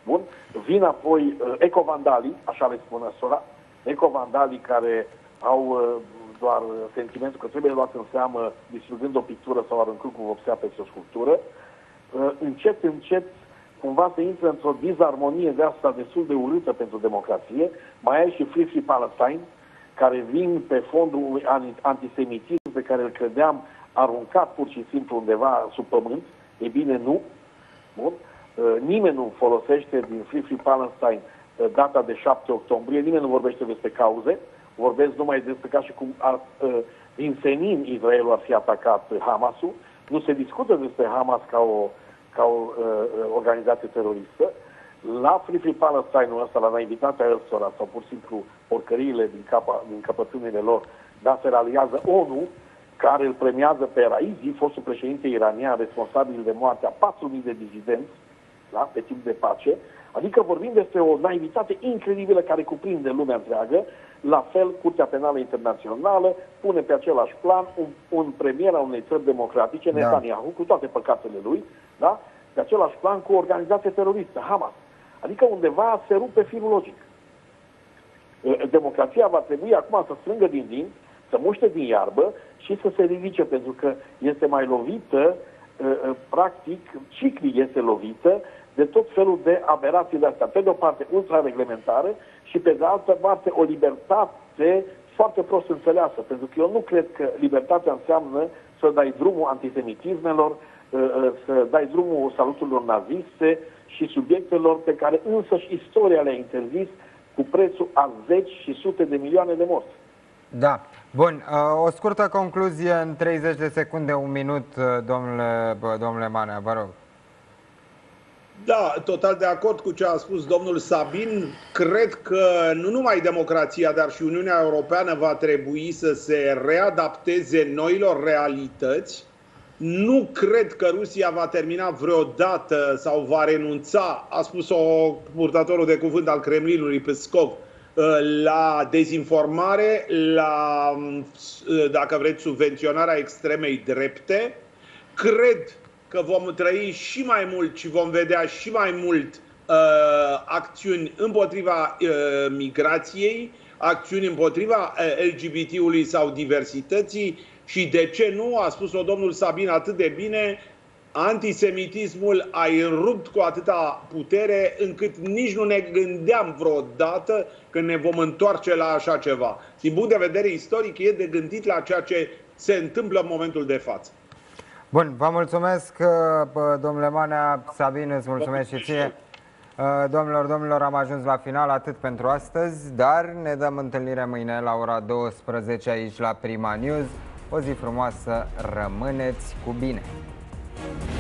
Bun? Vin apoi uh, ecovandalii, așa le spune sora, ecovandalii care au uh, doar sentimentul că trebuie luat în seamă distrugând o pictură sau aruncând cu vopsea peste o sculptură. Uh, încet, încet, cumva se intră într-o dizarmonie de asta destul de urâtă pentru democrație. Mai ai și Free Free Palestine, care vin pe fondul unui antisemitism pe care îl credeam aruncat pur și simplu undeva sub pământ. E bine, nu. Bun. Nimeni nu folosește din Free Free Palestine data de șapte octombrie, nimeni nu vorbește despre cauze, vorbesc numai despre ca și cum ar, din senin Israelul ar fi atacat Hamasul. Nu se discută despre Hamas ca o, ca o uh, organizație teroristă. La Free Free Palestine-ul ăsta, la invitația ăstora, sau pur și simplu porcăriile din, capa, din căpățânile lor, dar se realizează ONU, care îl premiază pe Raisi, fostul președinte iranian responsabil de moartea patru mii de dizidenți, da, pe timp de pace. Adică vorbim despre o naivitate incredibilă care cuprinde lumea întreagă. La fel, Curtea Penală Internațională pune pe același plan un, un premier al unei țări democratice, da. Netanyahu, cu toate păcatele lui, da, pe același plan cu o organizație teroristă, Hamas. Adică undeva se rupe firul logic. Democrația va trebui acum să strângă din dinți, să muște din iarbă și să se ridice, pentru că este mai lovită, practic, ciclic este lovită de tot felul de aberații de astea. Pe de o parte, ultrareglementare și pe de altă parte, o libertate foarte prost înțeleasă. Pentru că eu nu cred că libertatea înseamnă să dai drumul antisemitismelor, să dai drumul saluturilor naziste și subiectelor pe care însăși istoria le-a interzis cu prețul a zeci și sute de milioane de morți. Da. Bun. O scurtă concluzie în treizeci de secunde, un minut, domnule, domnule Manea, vă rog. Da, total de acord cu ce a spus domnul Sabin. Cred că nu numai democrația, dar și Uniunea Europeană va trebui să se readapteze noilor realități. Nu cred că Rusia va termina vreodată sau va renunța, a spus-o purtătorul de cuvânt al Kremlinului, Peskov, la dezinformare, la, dacă vreți, subvenționarea extremei drepte. Cred că vom trăi și mai mult și vom vedea și mai mult uh, acțiuni împotriva uh, migrației, acțiuni împotriva uh, L G B T-ului sau diversității și, de ce nu, a spus-o domnul Sabin atât de bine, antisemitismul a rupt cu atâta putere încât nici nu ne gândeam vreodată că ne vom întoarce la așa ceva. Din punct de vedere istoric, e de gândit la ceea ce se întâmplă în momentul de față. Bun, vă mulțumesc, domnule Manea. Sabin, îți mulțumesc și ție. Domnilor, domnilor, am ajuns la final, atât pentru astăzi, dar ne dăm întâlnire mâine la ora douăsprezece aici la Prima News. O zi frumoasă, rămâneți cu bine!